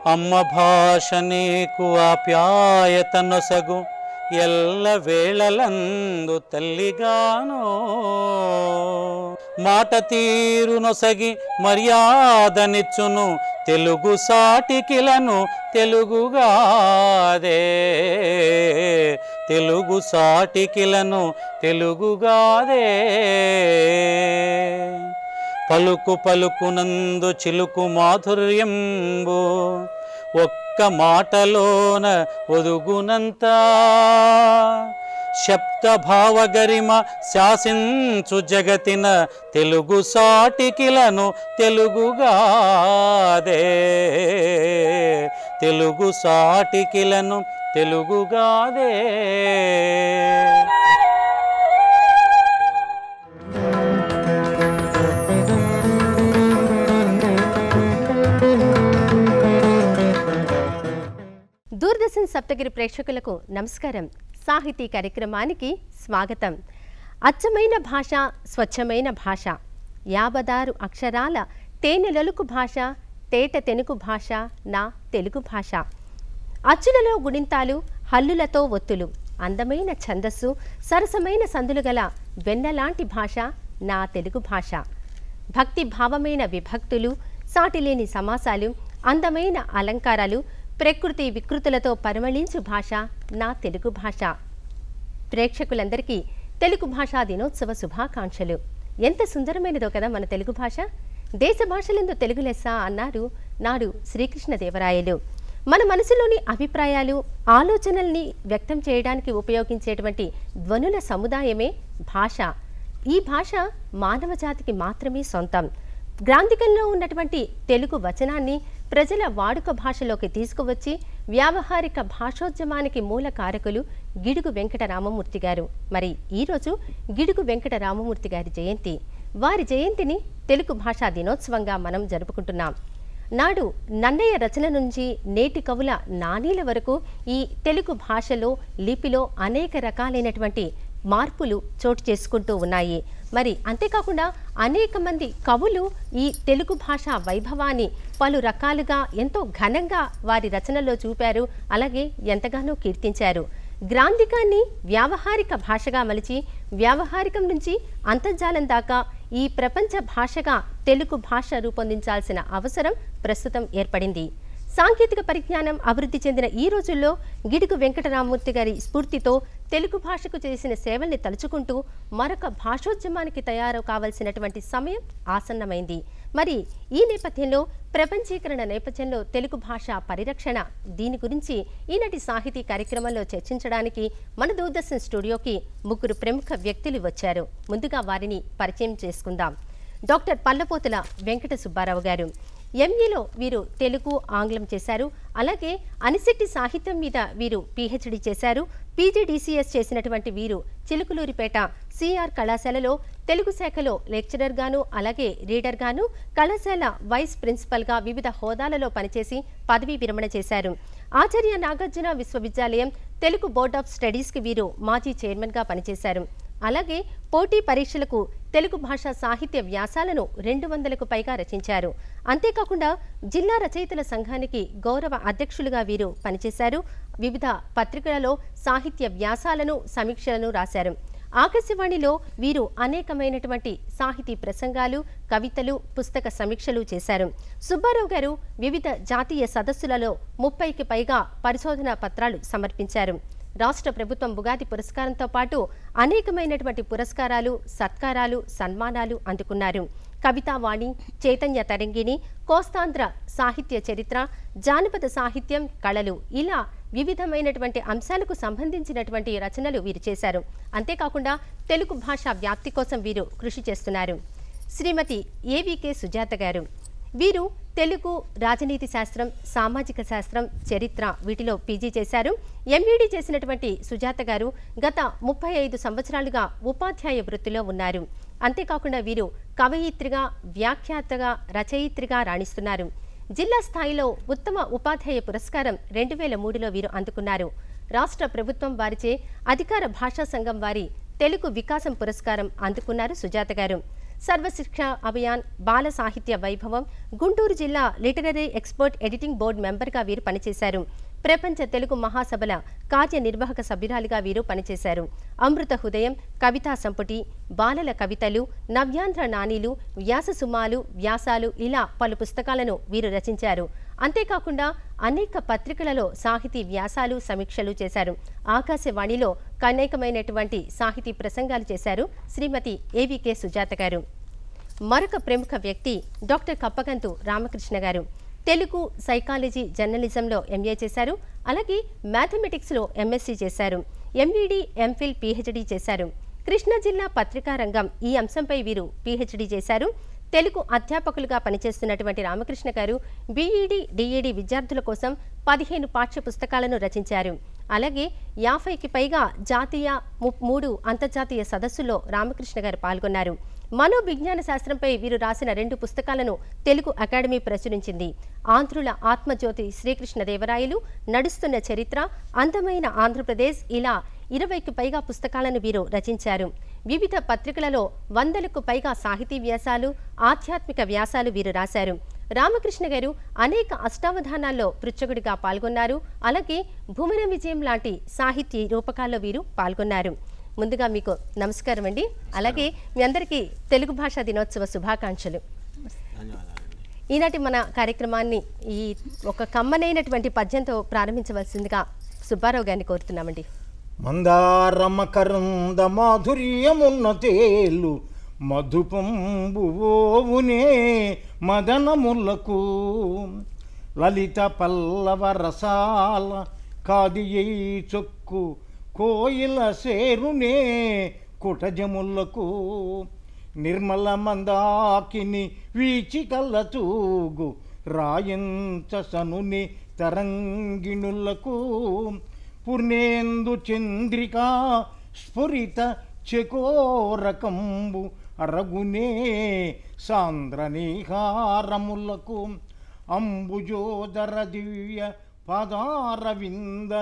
అమ్మ భాష నీకు ఆప్యాయతనొసగు ఎల్ల వేళలందు తల్లిగాను మాట తీరు నొసగి మర్యాదనిచ్చును తెలుగు సాటికిలను తెలుగుగాదే తెలుగు సాటికిలను తెలుగుగాదే పలుకు పలుకునందు చిలుకు మాధుర్యంబు ఒక్క మాటలోన ఒదుగునంత శబ్ద భావగరిమ శాసించు జగతిన తెలుగు సాటికిలను తెలుగుగాదే తెలుగు సాటికిలను తెలుగుగాదే. దూరదర్శన్ సప్తగిరి ప్రేక్షకులకు నమస్కారం. సాహితీ కార్యక్రమానికి స్వాగతం. అచ్చమైన భాష, స్వచ్ఛమైన భాష, 56 అక్షరాల తేనెలొలుకు భాష, తేట తెనుకు భాష నా తెలుగు భాష. అచ్చులలో గుణింతాలు, హల్లులతో ఒత్తులు, అందమైన ఛందస్సు, సరసమైన సందులు గల వెన్నలాంటి భాష నా తెలుగు భాష. భక్తి భావమైన విభక్తులు, సాటిలేని సమాసాలు, అందమైన అలంకారాలు, ప్రకృతి వికృతులతో పరిమళించు భాష నా తెలుగు భాష. ప్రేక్షకులందరికీ తెలుగు భాషా దినోత్సవ శుభాకాంక్షలు. ఎంత సుందరమైనదో కదా మన తెలుగు భాష. దేశ భాషలందు తెలుగు లెస్స అన్నారు నాడు శ్రీకృష్ణదేవరాయలు. మన మనసులోని అభిప్రాయాలు, ఆలోచనల్ని వ్యక్తం చేయడానికి ఉపయోగించేటువంటి ధ్వనుల సముదాయమే భాష. ఈ భాష మానవ జాతికి మాత్రమే సొంతం. గ్రాంథికంలో ఉన్నటువంటి తెలుగు వచనాన్ని ప్రజల వాడుక భాషలోకి తీసుకువచ్చి వ్యావహారిక భాషోద్యమానికి మూల కారకులు గిడుగు వెంకట రామమూర్తి గారు. మరి ఈరోజు గిడుగు వెంకట రామమూర్తి గారి జయంతి. వారి జయంతిని తెలుగు భాషా దినోత్సవంగా మనం జరుపుకుంటున్నాం. నాడు నన్నయ్య రచన నుంచి నేటి కవుల నానీల వరకు ఈ తెలుగు భాషలో, లిపిలో అనేక రకాలైనటువంటి మార్పులు చోటు చేసుకుంటూ ఉన్నాయి. మరి అంతేకాకుండా అనేక మంది కవులు ఈ తెలుగు భాషా వైభవాన్ని పలు రకాలుగా ఎంతో ఘనంగా వారి రచనలో చూపారు, అలాగే ఎంతగానో కీర్తించారు. గ్రాంథికాన్ని వ్యావహారిక భాషగా మలిచి వ్యావహారికం నుంచి అంతర్జాలం దాకా ఈ ప్రపంచ భాషగా తెలుగు భాష రూపొందించాల్సిన అవసరం ప్రస్తుతం ఏర్పడింది. సాంకేతిక పరిజ్ఞానం అభివృద్ధి చెందిన ఈ రోజుల్లో గిడుగు వెంకటరామమూర్తి గారి స్ఫూర్తితో తెలుగు భాషకు చేసిన సేవల్ని తలుచుకుంటూ మరొక భాషోద్యమానికి తయారు కావాల్సినటువంటి సమయం ఆసన్నమైంది. మరి ఈ నేపథ్యంలో, ప్రపంచీకరణ నేపథ్యంలో తెలుగు భాష పరిరక్షణ, దీని గురించి ఈనాటి సాహితీ కార్యక్రమంలో చర్చించడానికి మన దూరదర్శన్ స్టూడియోకి 3 ప్రముఖ వ్యక్తులు వచ్చారు. ముందుగా వారిని పరిచయం చేసుకుందాం. డాక్టర్ పల్లపోతుల వెంకట సుబ్బారావు గారు. ఎంఏలో వీరు తెలుగు, ఆంగ్లం చేశారు. అలాగే అనిశెట్టి సాహిత్యం మీద వీరు పిహెచ్డి చేశారు. పీజీడీసీఎస్ చేసినటువంటి వీరు చిలుకలూరిపేట సిఆర్ కళాశాలలో తెలుగు శాఖలో లెక్చరర్ గాను, అలాగే రీడర్ గాను, కళాశాల వైస్ ప్రిన్సిపల్గా వివిధ హోదాలలో పనిచేసి పదవీ విరమణ చేశారు. ఆచార్య నాగార్జున విశ్వవిద్యాలయం తెలుగు బోర్డ్ ఆఫ్ స్టడీస్కి వీరు మాజీ చైర్మన్గా పనిచేశారు. అలాగే పోటీ పరీక్షలకు తెలుగు భాషా సాహిత్య వ్యాసాలను 200కు పైగా రచించారు. అంతేకాకుండా జిల్లా రచయితల సంఘానికి గౌరవ అధ్యక్షులుగా వీరు పనిచేశారు. వివిధ పత్రికలలో సాహిత్య వ్యాసాలను, సమీక్షలను రాశారు. ఆకాశవాణిలో వీరు అనేకమైనటువంటి సాహితీ ప్రసంగాలు, కవితలు, పుస్తక సమీక్షలు చేశారు. సుబ్బారావు గారు వివిధ జాతీయ సదస్సులలో 30కి పైగా పరిశోధనా పత్రాలు సమర్పించారు. రాష్ట్ర ప్రభుత్వం ఉగాది పురస్కారంతో పాటు అనేకమైనటువంటి పురస్కారాలు, సత్కారాలు, సన్మానాలు అందుకున్నారు. కవితావాణి, చైతన్య తరంగిణి, కోస్తాంధ్ర సాహిత్య చరిత్ర, జానపద సాహిత్యం, కళలు, ఇలా వివిధమైనటువంటి అంశాలకు సంబంధించినటువంటి రచనలు వీరు చేశారు. అంతేకాకుండా తెలుగు భాష వ్యాప్తి కోసం వీరు కృషి చేస్తున్నారు. శ్రీమతి ఏవికే సుజాత గారు. వీరు తెలుగు, రాజనీతి శాస్త్రం, సామాజిక శాస్త్రం, చరిత్ర వీటిలో పీజీ చేశారు. ఎంఈడి చేసినటువంటి సుజాత గారు గత 35 సంవత్సరాలుగా ఉపాధ్యాయ వృత్తిలో ఉన్నారు. అంతేకాకుండా వీరు కవయిత్రిగా, వ్యాఖ్యాతగా, రచయిత్రిగా రాణిస్తున్నారు. జిల్లా స్థాయిలో ఉత్తమ ఉపాధ్యాయ పురస్కారం 2003లో వీరు అందుకున్నారు. రాష్ట్ర ప్రభుత్వం వారిచే అధికార భాషా సంఘం వారి తెలుగు వికాసం పురస్కారం అందుకున్నారు సుజాత గారు. సర్వశిక్ష అభియాన్, బాల సాహిత్య వైభవం, గుంటూరు జిల్లా లిటరరీ ఎక్స్పర్ట్ ఎడిటింగ్ బోర్డు మెంబర్గా వీరు పనిచేశారు. ప్రపంచ తెలుగు మహాసభల కార్యనిర్వాహక సభ్యురాలిగా వీరు పనిచేశారు. అమృత హృదయం, కవితా సంపుటి, బాలల కవితలు, నవ్యాంధ్ర నానీలు, వ్యాస సుమాలు, వ్యాసాలు ఇలా పలు పుస్తకాలను వీరు రచించారు. అంతేకాకుండా అనేక పత్రికలలో సాహితీ వ్యాసాలు, సమీక్షలు చేశారు. ఆకాశవాణిలో అనేకమైనటువంటి సాహితీ ప్రసంగాలు చేశారు శ్రీమతి ఏవికే సుజాత గారు. మరొక ప్రముఖ వ్యక్తి డాక్టర్ కప్పగంతు రామకృష్ణ గారు. తెలుగు, సైకాలజీ, జర్నలిజంలో ఎంఏ చేశారు. అలాగే మ్యాథమెటిక్స్లో ఎంఎస్సీ చేశారు. ఎంఈడి, ఎంఫిల్, పిహెచ్డి చేశారు. కృష్ణా జిల్లా పత్రికా రంగం ఈ అంశంపై వీరు పిహెచ్డి చేశారు. తెలుగు అధ్యాపకులుగా పనిచేస్తున్నటువంటి రామకృష్ణ గారు బీఈడి, డిఈడి విద్యార్థుల కోసం 15 పాఠ్య పుస్తకాలను రచించారు. అలాగే 50కి పైగా జాతీయ, 3 అంతర్జాతీయ సదస్సుల్లో రామకృష్ణ గారు పాల్గొన్నారు. మనోవిజ్ఞాన శాస్త్రంపై వీరు రాసిన 2 పుస్తకాలను తెలుగు అకాడమీ ప్రచురించింది. ఆంధ్రుల ఆత్మజ్యోతి శ్రీకృష్ణదేవరాయలు, నడుస్తున్న చరిత్ర, అందమైన ఆంధ్రప్రదేశ్ ఇలా 20కి పైగా పుస్తకాలను వీరు రచించారు. వివిధ పత్రికలలో 100కు పైగా సాహితీ వ్యాసాలు, ఆధ్యాత్మిక వ్యాసాలు వీరు రాశారు. రామకృష్ణ గారు అనేక అష్టావధానాల్లో పృచ్ఛకుడిగా పాల్గొన్నారు. అలాగే భూమన విజయం లాంటి సాహితీ రూపకాల్లో వీరు పాల్గొన్నారు. ముందుగా మీకు నమస్కారం అండి. అలాగే మీ అందరికీ తెలుగు భాషా దినోత్సవ శుభాకాంక్షలు. ఈనాటి మన కార్యక్రమాన్ని ఈ ఒక కమ్మనైనటువంటి పద్యంతో ప్రారంభించవలసిందిగా సుబ్బారావు గారిని కోరుతున్నామండి. మందారమకరంద మాధుర్యమున్న తేలు మధుపంబువోవునే మదనములకు లలిత పల్లవ రసాల కాదియై చొక్కు కోయిల సేరునే కుటజములకు నిర్మల మందాకిని వీచికల్ల తూగు రాయంచ సనుని తరంగిణులకు పూర్ణేందు చంద్రికా స్ఫురిత చకోరకంబు అరగునే సాంద్రనీహారములకు అంబుజోదర దివ్య పాదారవింద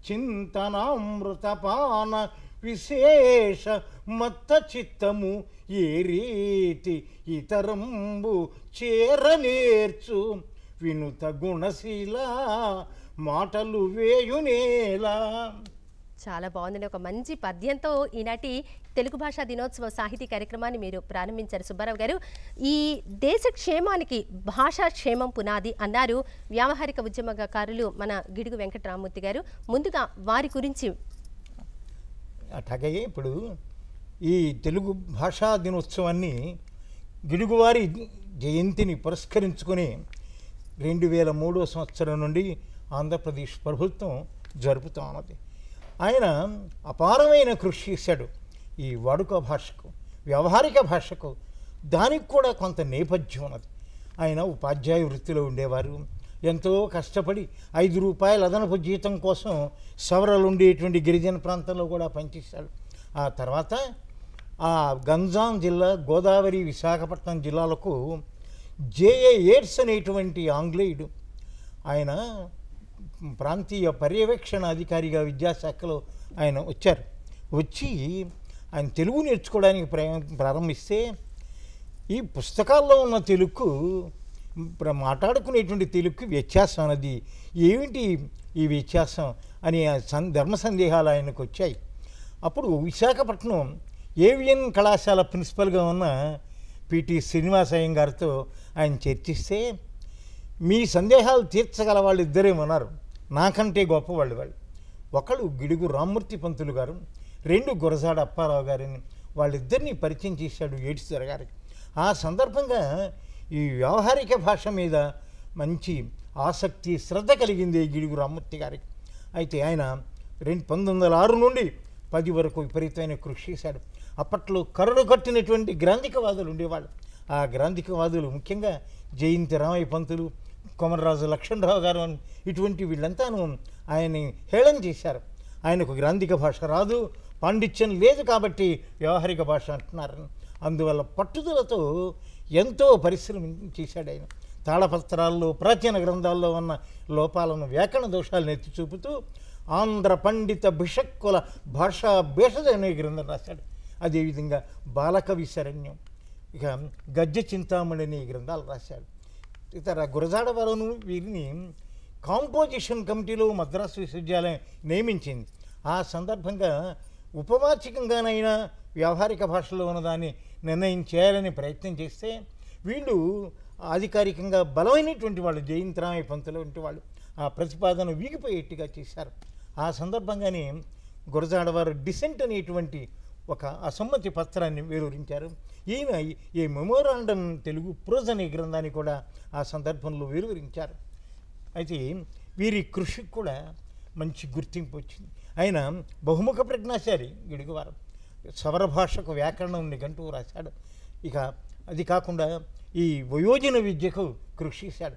చింతనామృతపాన విశేష మత్త చిత్తము ఏ రీతి ఇతరంబు చేరనేర్చు వినుత గుణశీల మాటలు వేయునేలా. చాలా బాగుందండి. ఒక మంచి పద్యంతో ఈనాటి తెలుగు భాషా దినోత్సవ సాహితీ కార్యక్రమాన్ని మీరు ప్రారంభించారు సుబ్బారావు గారు. ఈ దేశ క్షేమానికి భాషా క్షేమం పునాది అన్నారు వ్యావహారిక ఉద్యమకారులు మన గిడుగు వెంకటరామూర్తి గారు. ముందుగా వారి గురించి. అట్లాగే ఇప్పుడు ఈ తెలుగు భాషా దినోత్సవాన్ని గిడుగువారి జయంతిని పురస్కరించుకొని 2003 సంవత్సరం నుండి ఆంధ్రప్రదేశ్ ప్రభుత్వం జరుపుతూ ఉన్నది. ఆయన అపారమైన కృషి చేశాడు ఈ వాడుక భాషకు, వ్యవహారిక భాషకు. దానికి కూడా కొంత నేపథ్యం ఉన్నది. ఆయన ఉపాధ్యాయ వృత్తిలో ఉండేవారు. ఎంతో కష్టపడి 5 రూపాయల అదనపు జీతం కోసం సవరలు ఉండేటువంటి గిరిజన ప్రాంతంలో కూడా పనిచేశాడు. ఆ తర్వాత ఆ గంజాం జిల్లా, గోదావరి, విశాఖపట్నం జిల్లాలకు జేఏ ఏడ్స్ అనేటువంటి ఆంగ్లేయుడు ఆయన ప్రాంతీయ పర్యవేక్షణ అధికారిగా విద్యాశాఖలో ఆయన వచ్చి ఆయన తెలుగు నేర్చుకోవడానికి ప్రారంభిస్తే ఈ పుస్తకాల్లో ఉన్న తెలుగు మాట్లాడుకునేటువంటి తెలుగుకి వ్యత్యాసం అన్నది ఏమిటి ఈ వ్యత్యాసం అని ధర్మ సందేహాలు ఆయనకు వచ్చాయి. అప్పుడు విశాఖపట్నం ఏవిఎన్ కళాశాల ప్రిన్సిపల్గా ఉన్న పిటి శ్రీనివాసయ్య గారితో ఆయన చర్చిస్తే మీ సందేహాలు తీర్చగల వాళ్ళు ఇద్దరేమన్నారు, నాకంటే గొప్పవాళ్ళు వాళ్ళు. ఒకళ్ళు గిడుగు రామ్మూర్తి పంతులు గారు, 2 గురజాడ అప్పారావు గారిని, వాళ్ళిద్దరినీ పరిచయం చేశాడు ఏడ్సర్ గారికి. ఆ సందర్భంగా ఈ వ్యవహారిక భాష మీద మంచి ఆసక్తి, శ్రద్ధ కలిగింది గిడుగు రామ్మూర్తి గారికి. అయితే ఆయన 1906 నుండి 10 వరకు విపరీతమైన కృషి చేశాడు. అప్పట్లో కరడు కట్టినటువంటి గ్రాంధికవాదులు ఉండేవాళ్ళు. ఆ గ్రాంధికవాదులు ముఖ్యంగా జయంతి రామయ్య పంతులు, కొమరరాజు లక్ష్మణరావు గారు ఇటువంటి వీళ్ళంతాను ఆయన్ని హేళన చేశారు. ఆయనకు గ్రాంధిక భాష రాదు, పాండిత్యం లేదు కాబట్టి వ్యవహారిక భాష అంటున్నారు. అందువల్ల పట్టుదలతో ఎంతో పరిశ్రమ చేశాడు ఆయన. తాళపత్రాల్లో, ప్రాచీన గ్రంథాల్లో ఉన్న లోపాలను, వ్యాకరణ దోషాలను ఎత్తి చూపుతూ ఆంధ్ర పండిత బిషక్కుల భాషా భేషజ అనే గ్రంథం రాశాడు. అదేవిధంగా బాలకవి శరణ్యం, ఇక గద్య చింతామణి అనే గ్రంథాలు రాశాడు. ఇతర గురజాడవరను వీరిని కాంపోజిషన్ కమిటీలో మద్రాసు విశ్వవిద్యాలయం నియమించింది. ఆ సందర్భంగా ఉపవాచికంగానైనా వ్యావహారిక భాషలో ఉన్నదాన్ని నిర్ణయం చేయాలని ప్రయత్నం చేస్తే వీళ్ళు అధికారికంగా బలమైనటువంటి వాళ్ళు, జయంతరామయ్య పంతులు వంటి వాళ్ళు ఆ ప్రతిపాదన వీగిపోయేట్టుగా చేశారు. ఆ సందర్భంగానే గురజాడవారు డిసెంట్ అనేటువంటి ఒక అసమ్మతి పత్రాన్ని వెలువరించారు. ఈయన ఈ మెమోరాండం తెలుగు ప్రోజ్ అనే గ్రంథాన్ని కూడా ఆ సందర్భంలో వెలువరించారు. అయితే వీరి కృషికి కూడా మంచి గుర్తింపు వచ్చింది. ఆయన బహుముఖ ప్రజ్ఞాశాలి గిడుగువారు. సవర భాషకు వ్యాకరణం నిఘంటువు రాశాడు. ఇక అది కాకుండా ఈ వయోజన విద్యకు కృషి చేశాడు.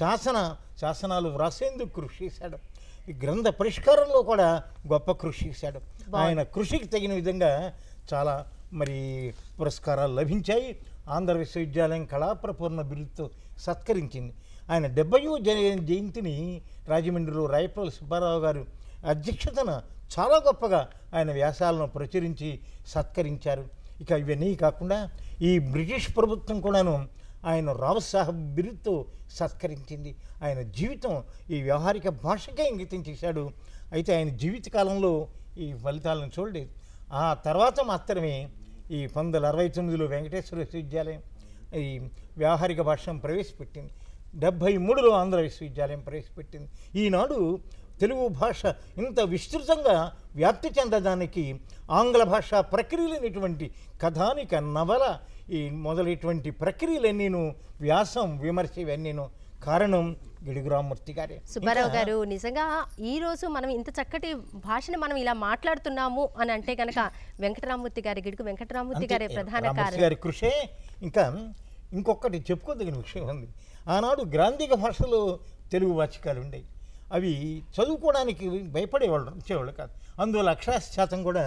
శాసనాలు వ్రాసేందుకు కృషి చేశాడు. ఈ గ్రంథ పరిష్కారంలో కూడా గొప్ప కృషి చేశాడు. ఆయన కృషికి తగిన విధంగా చాలా పురస్కారాలు లభించాయి. ఆంధ్ర విశ్వవిద్యాలయం కళాప్రపూర్ణ బిరుదుతో సత్కరించింది. ఆయన 70వ జయంతిని రాజమండ్రిలో రాయప్రోలు సుబ్బారావు గారు అధ్యక్షతన చాలా గొప్పగా ఆయన వ్యాసాలను ప్రచురించి సత్కరించారు. ఇక ఇవన్నీ కాకుండా ఈ బ్రిటిష్ ప్రభుత్వం కూడాను ఆయన రావు సాహెబ్ బిరుదుతో సత్కరించింది. ఆయన జీవితం ఈ వ్యవహారిక భాషకే అంకితం చేశాడు. అయితే ఆయన జీవితకాలంలో ఈ ఫలితాలను చూడలేదు. ఆ తర్వాత మాత్రమే ఈ 1969లో వెంకటేశ్వర విశ్వవిద్యాలయం ఈ వ్యవహారిక భాషను ప్రవేశపెట్టింది. 73లో ఆంధ్ర విశ్వవిద్యాలయం ప్రవేశపెట్టింది. ఈనాడు తెలుగు భాష ఇంత విస్తృతంగా వ్యాప్తి చెందడానికి ఆంగ్ల భాష ప్రక్రియలైనటువంటి కథానిక, నవల ఈ మొదలైనటువంటి ప్రక్రియలన్నీను, వ్యాసం, విమర్శ ఇవన్నీను కారణం గిడుగు రామ్మూర్తి గారే. సుబ్బారావు గారు, నిజంగా ఈరోజు మనం ఇంత చక్కటి భాషను మనం ఇలా మాట్లాడుతున్నాము అని అంటే కనుక వెంకటరామూర్తి గారి, గిడుగు వెంకటరామూర్తి గారే ప్రధాన కారణం. గారి కృషే. ఇంకా ఇంకొకటి చెప్పుకోదగిన విషయం ఉంది. ఆనాడు గ్రాంధిక భాషలో తెలుగు వాచికాలు ఉండేవి. అవి చదువుకోవడానికి భయపడేవాళ్ళు, వచ్చేవాళ్ళు కాదు. అందువల్ల అక్షరాస్యత కూడా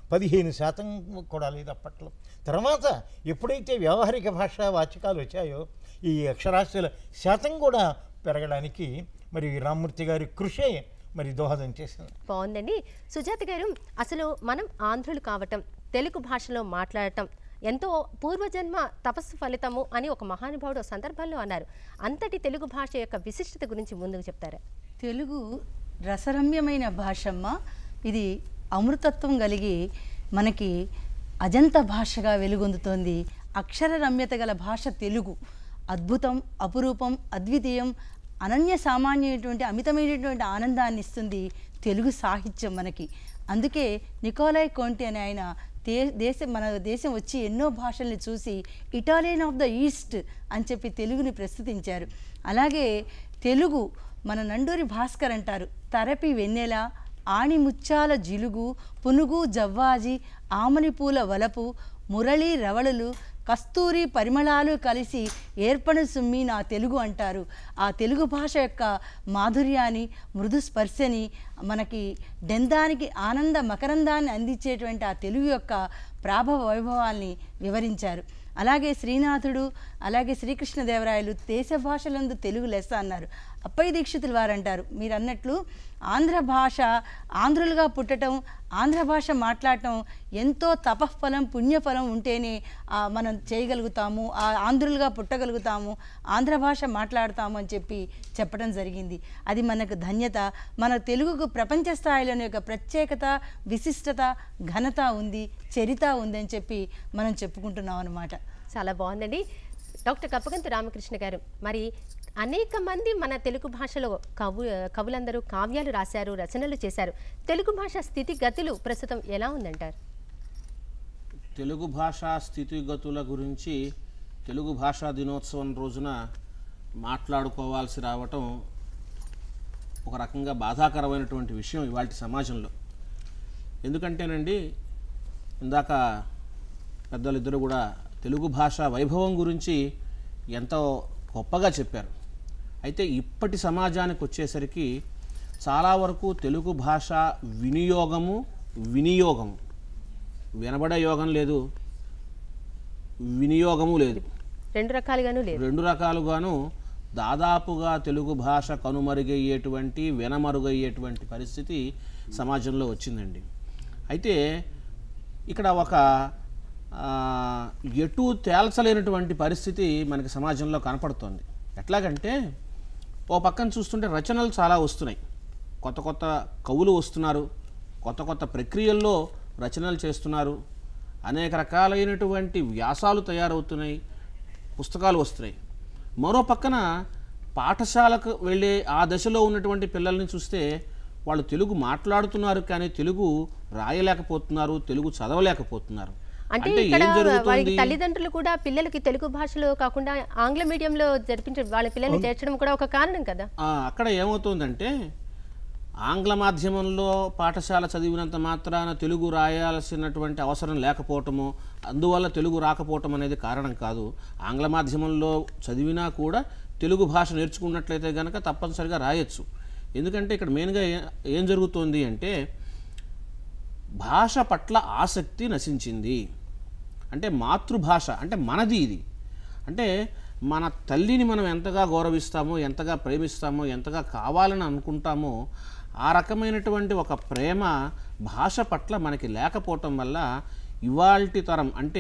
15% కూడా లేదు అప్పట్లో. తర్వాత ఎప్పుడైతే వ్యవహారిక భాష వాచకాలు వచ్చాయో ఈ అక్షరాస్యుల శాతం కూడా పెరగడానికి రామ్మూర్తి గారి కృషే దోహదం చేసింది. బాగుందండి. సుజాత గారు, అసలు మనం ఆంధ్రులు కావటం, తెలుగు భాషలో మాట్లాడటం ఎంతో పూర్వజన్మ తపస్సు ఫలితము అని ఒక మహానుభావుడు సందర్భంలో అన్నారు. అంతటి తెలుగు భాష యొక్క విశిష్టత గురించి ముందుకు చెప్తారా? తెలుగు రసరమ్యమైన భాషమ్మ. ఇది అమృతత్వం కలిగి మనకి అజంత భాషగా వెలుగొందుతోంది. అక్షర రమ్యత గల భాష తెలుగు. అద్భుతం, అపురూపం, అద్వితీయం, అనన్య సామాన్యమైనటువంటి అమితమైనటువంటి ఆనందాన్ని ఇస్తుంది తెలుగు సాహిత్యం మనకి. అందుకే నికోలాయ్ కోంటి అనే ఆయన మన దేశం వచ్చి ఎన్నో భాషల్ని చూసి ఇటాలియన్ ఆఫ్ ద ఈస్ట్ అని చెప్పి తెలుగుని ప్రస్తుతించారు. అలాగే తెలుగు మన నండూరి భాస్కర్ అంటారు, తరపి వెన్నెల, ఆణిముత్యాల జిలుగు, పునుగు జవ్వాజి, ఆమని పూల వలపు, మురళి రవళులు, కస్తూరి పరిమళాలు కలిసి ఏర్పడు సుమ్మి నా తెలుగు అంటారు. ఆ తెలుగు భాష యొక్క మాధుర్యాన్ని, మృదు స్పర్శని, మనకి డెందానికి ఆనంద మకరందాన్ని అందించేటువంటి ఆ తెలుగు యొక్క ప్రాభవ వైభవాల్ని వివరించారు. అలాగే శ్రీనాథుడు, అలాగే శ్రీకృష్ణదేవరాయలు దేశ భాషలందు తెలుగు లెస్స అన్నారు. అప్పయ్య దీక్షితులు వారు అంటారు, మీరు అన్నట్లు ఆంధ్ర భాష, ఆంధ్రులుగా పుట్టడం, ఆంధ్ర భాష మాట్లాడటం ఎంతో తపఫలం, పుణ్యఫలం ఉంటేనే మనం చేయగలుగుతాము, ఆంధ్రులుగా పుట్టగలుగుతాము, ఆంధ్ర భాష మాట్లాడతాము అని చెప్పడం జరిగింది. అది మనకు ధన్యత. మన తెలుగుకు ప్రపంచ స్థాయిలోని యొక్క ప్రత్యేకత, విశిష్టత, ఘనత ఉంది, చరిత ఉంది అని చెప్పి మనం చెప్పుకుంటున్నాం అన్నమాట. చాలా బాగుందండి. డాక్టర్ కప్పగంతు రామకృష్ణ గారు, మరి అనేక మంది మన తెలుగు భాషలో కవులందరూ కావ్యాలు రాశారు, రచనలు చేశారు. తెలుగు భాష స్థితిగతులు ప్రస్తుతం ఎలా ఉందంటారు? తెలుగు భాషా స్థితిగతుల గురించి తెలుగు భాషా దినోత్సవం రోజున మాట్లాడుకోవాల్సి రావటం ఒక రకంగా బాధాకరమైనటువంటి విషయం ఇవాళ సమాజంలో. ఎందుకంటేనండి, ఇందాక పెద్దలిద్దరూ కూడా తెలుగు భాష వైభవం గురించి ఎంతో గొప్పగా చెప్పారు. అయితే ఇప్పటి సమాజానికి వచ్చేసరికి చాలా వరకు తెలుగు భాష వినియోగము వినబడే యోగం లేదు, వినియోగము లేదు, రెండు రకాలుగాను దాదాపుగా తెలుగు భాష కనుమరుగయ్యేటువంటి, వినమరుగయ్యేటువంటి పరిస్థితి సమాజంలో వచ్చిందండి. అయితే ఇక్కడ ఒక ఎటు తేల్చలేనటువంటి పరిస్థితి మనకి సమాజంలో కనపడుతోంది. ఎట్లాగంటే ఓ పక్కన చూస్తుంటే రచనలు చాలా వస్తున్నాయి, కొత్త కొత్త కవులు వస్తున్నారు, కొత్త కొత్త ప్రక్రియల్లో రచనలు చేస్తున్నారు, అనేక రకాలైనటువంటి వ్యాసాలు తయారవుతున్నాయి, పుస్తకాలు వస్తున్నాయి. మరో పక్కన పాఠశాలకు వెళ్ళే ఆ దశలో ఉన్నటువంటి పిల్లల్ని చూస్తే వాళ్ళు తెలుగు మాట్లాడుతున్నారు కానీ తెలుగు రాయలేకపోతున్నారు, తెలుగు చదవలేకపోతున్నారు. అంటే ఇక్కడ వారికి తల్లిదండ్రులు కూడా పిల్లలకి తెలుగు భాషలో కాకుండా ఆంగ్ల మీడియంలో జరిపించే వాళ్ళ పిల్లల్ని చేర్చడం కూడా ఒక కారణం కదా. అక్కడ ఏమవుతుందంటే ఆంగ్ల మాధ్యమంలో పాఠశాల చదివినంత మాత్రాన తెలుగు రాయాల్సినటువంటి అవసరం లేకపోవటము, అందువల్ల తెలుగు రాకపోవటం అనేది కారణం కాదు. ఆంగ్ల మాధ్యమంలో చదివినా కూడా తెలుగు భాష నేర్చుకున్నట్లయితే కనుక తప్పనిసరిగా రాయొచ్చు. ఎందుకంటే ఇక్కడ మెయిన్గా ఏం జరుగుతుంది అంటే భాష పట్ల ఆసక్తి నశించింది. అంటే మాతృభాష అంటే మనది ఇది, అంటే మన తల్లిని మనం ఎంతగా గౌరవిస్తామో, ఎంతగా ప్రేమిస్తామో, ఎంతగా కావాలని అనుకుంటామో ఆ రకమైనటువంటి ఒక ప్రేమ భాష పట్ల మనకి లేకపోవటం వల్ల ఇవాల్టి తరం అంటే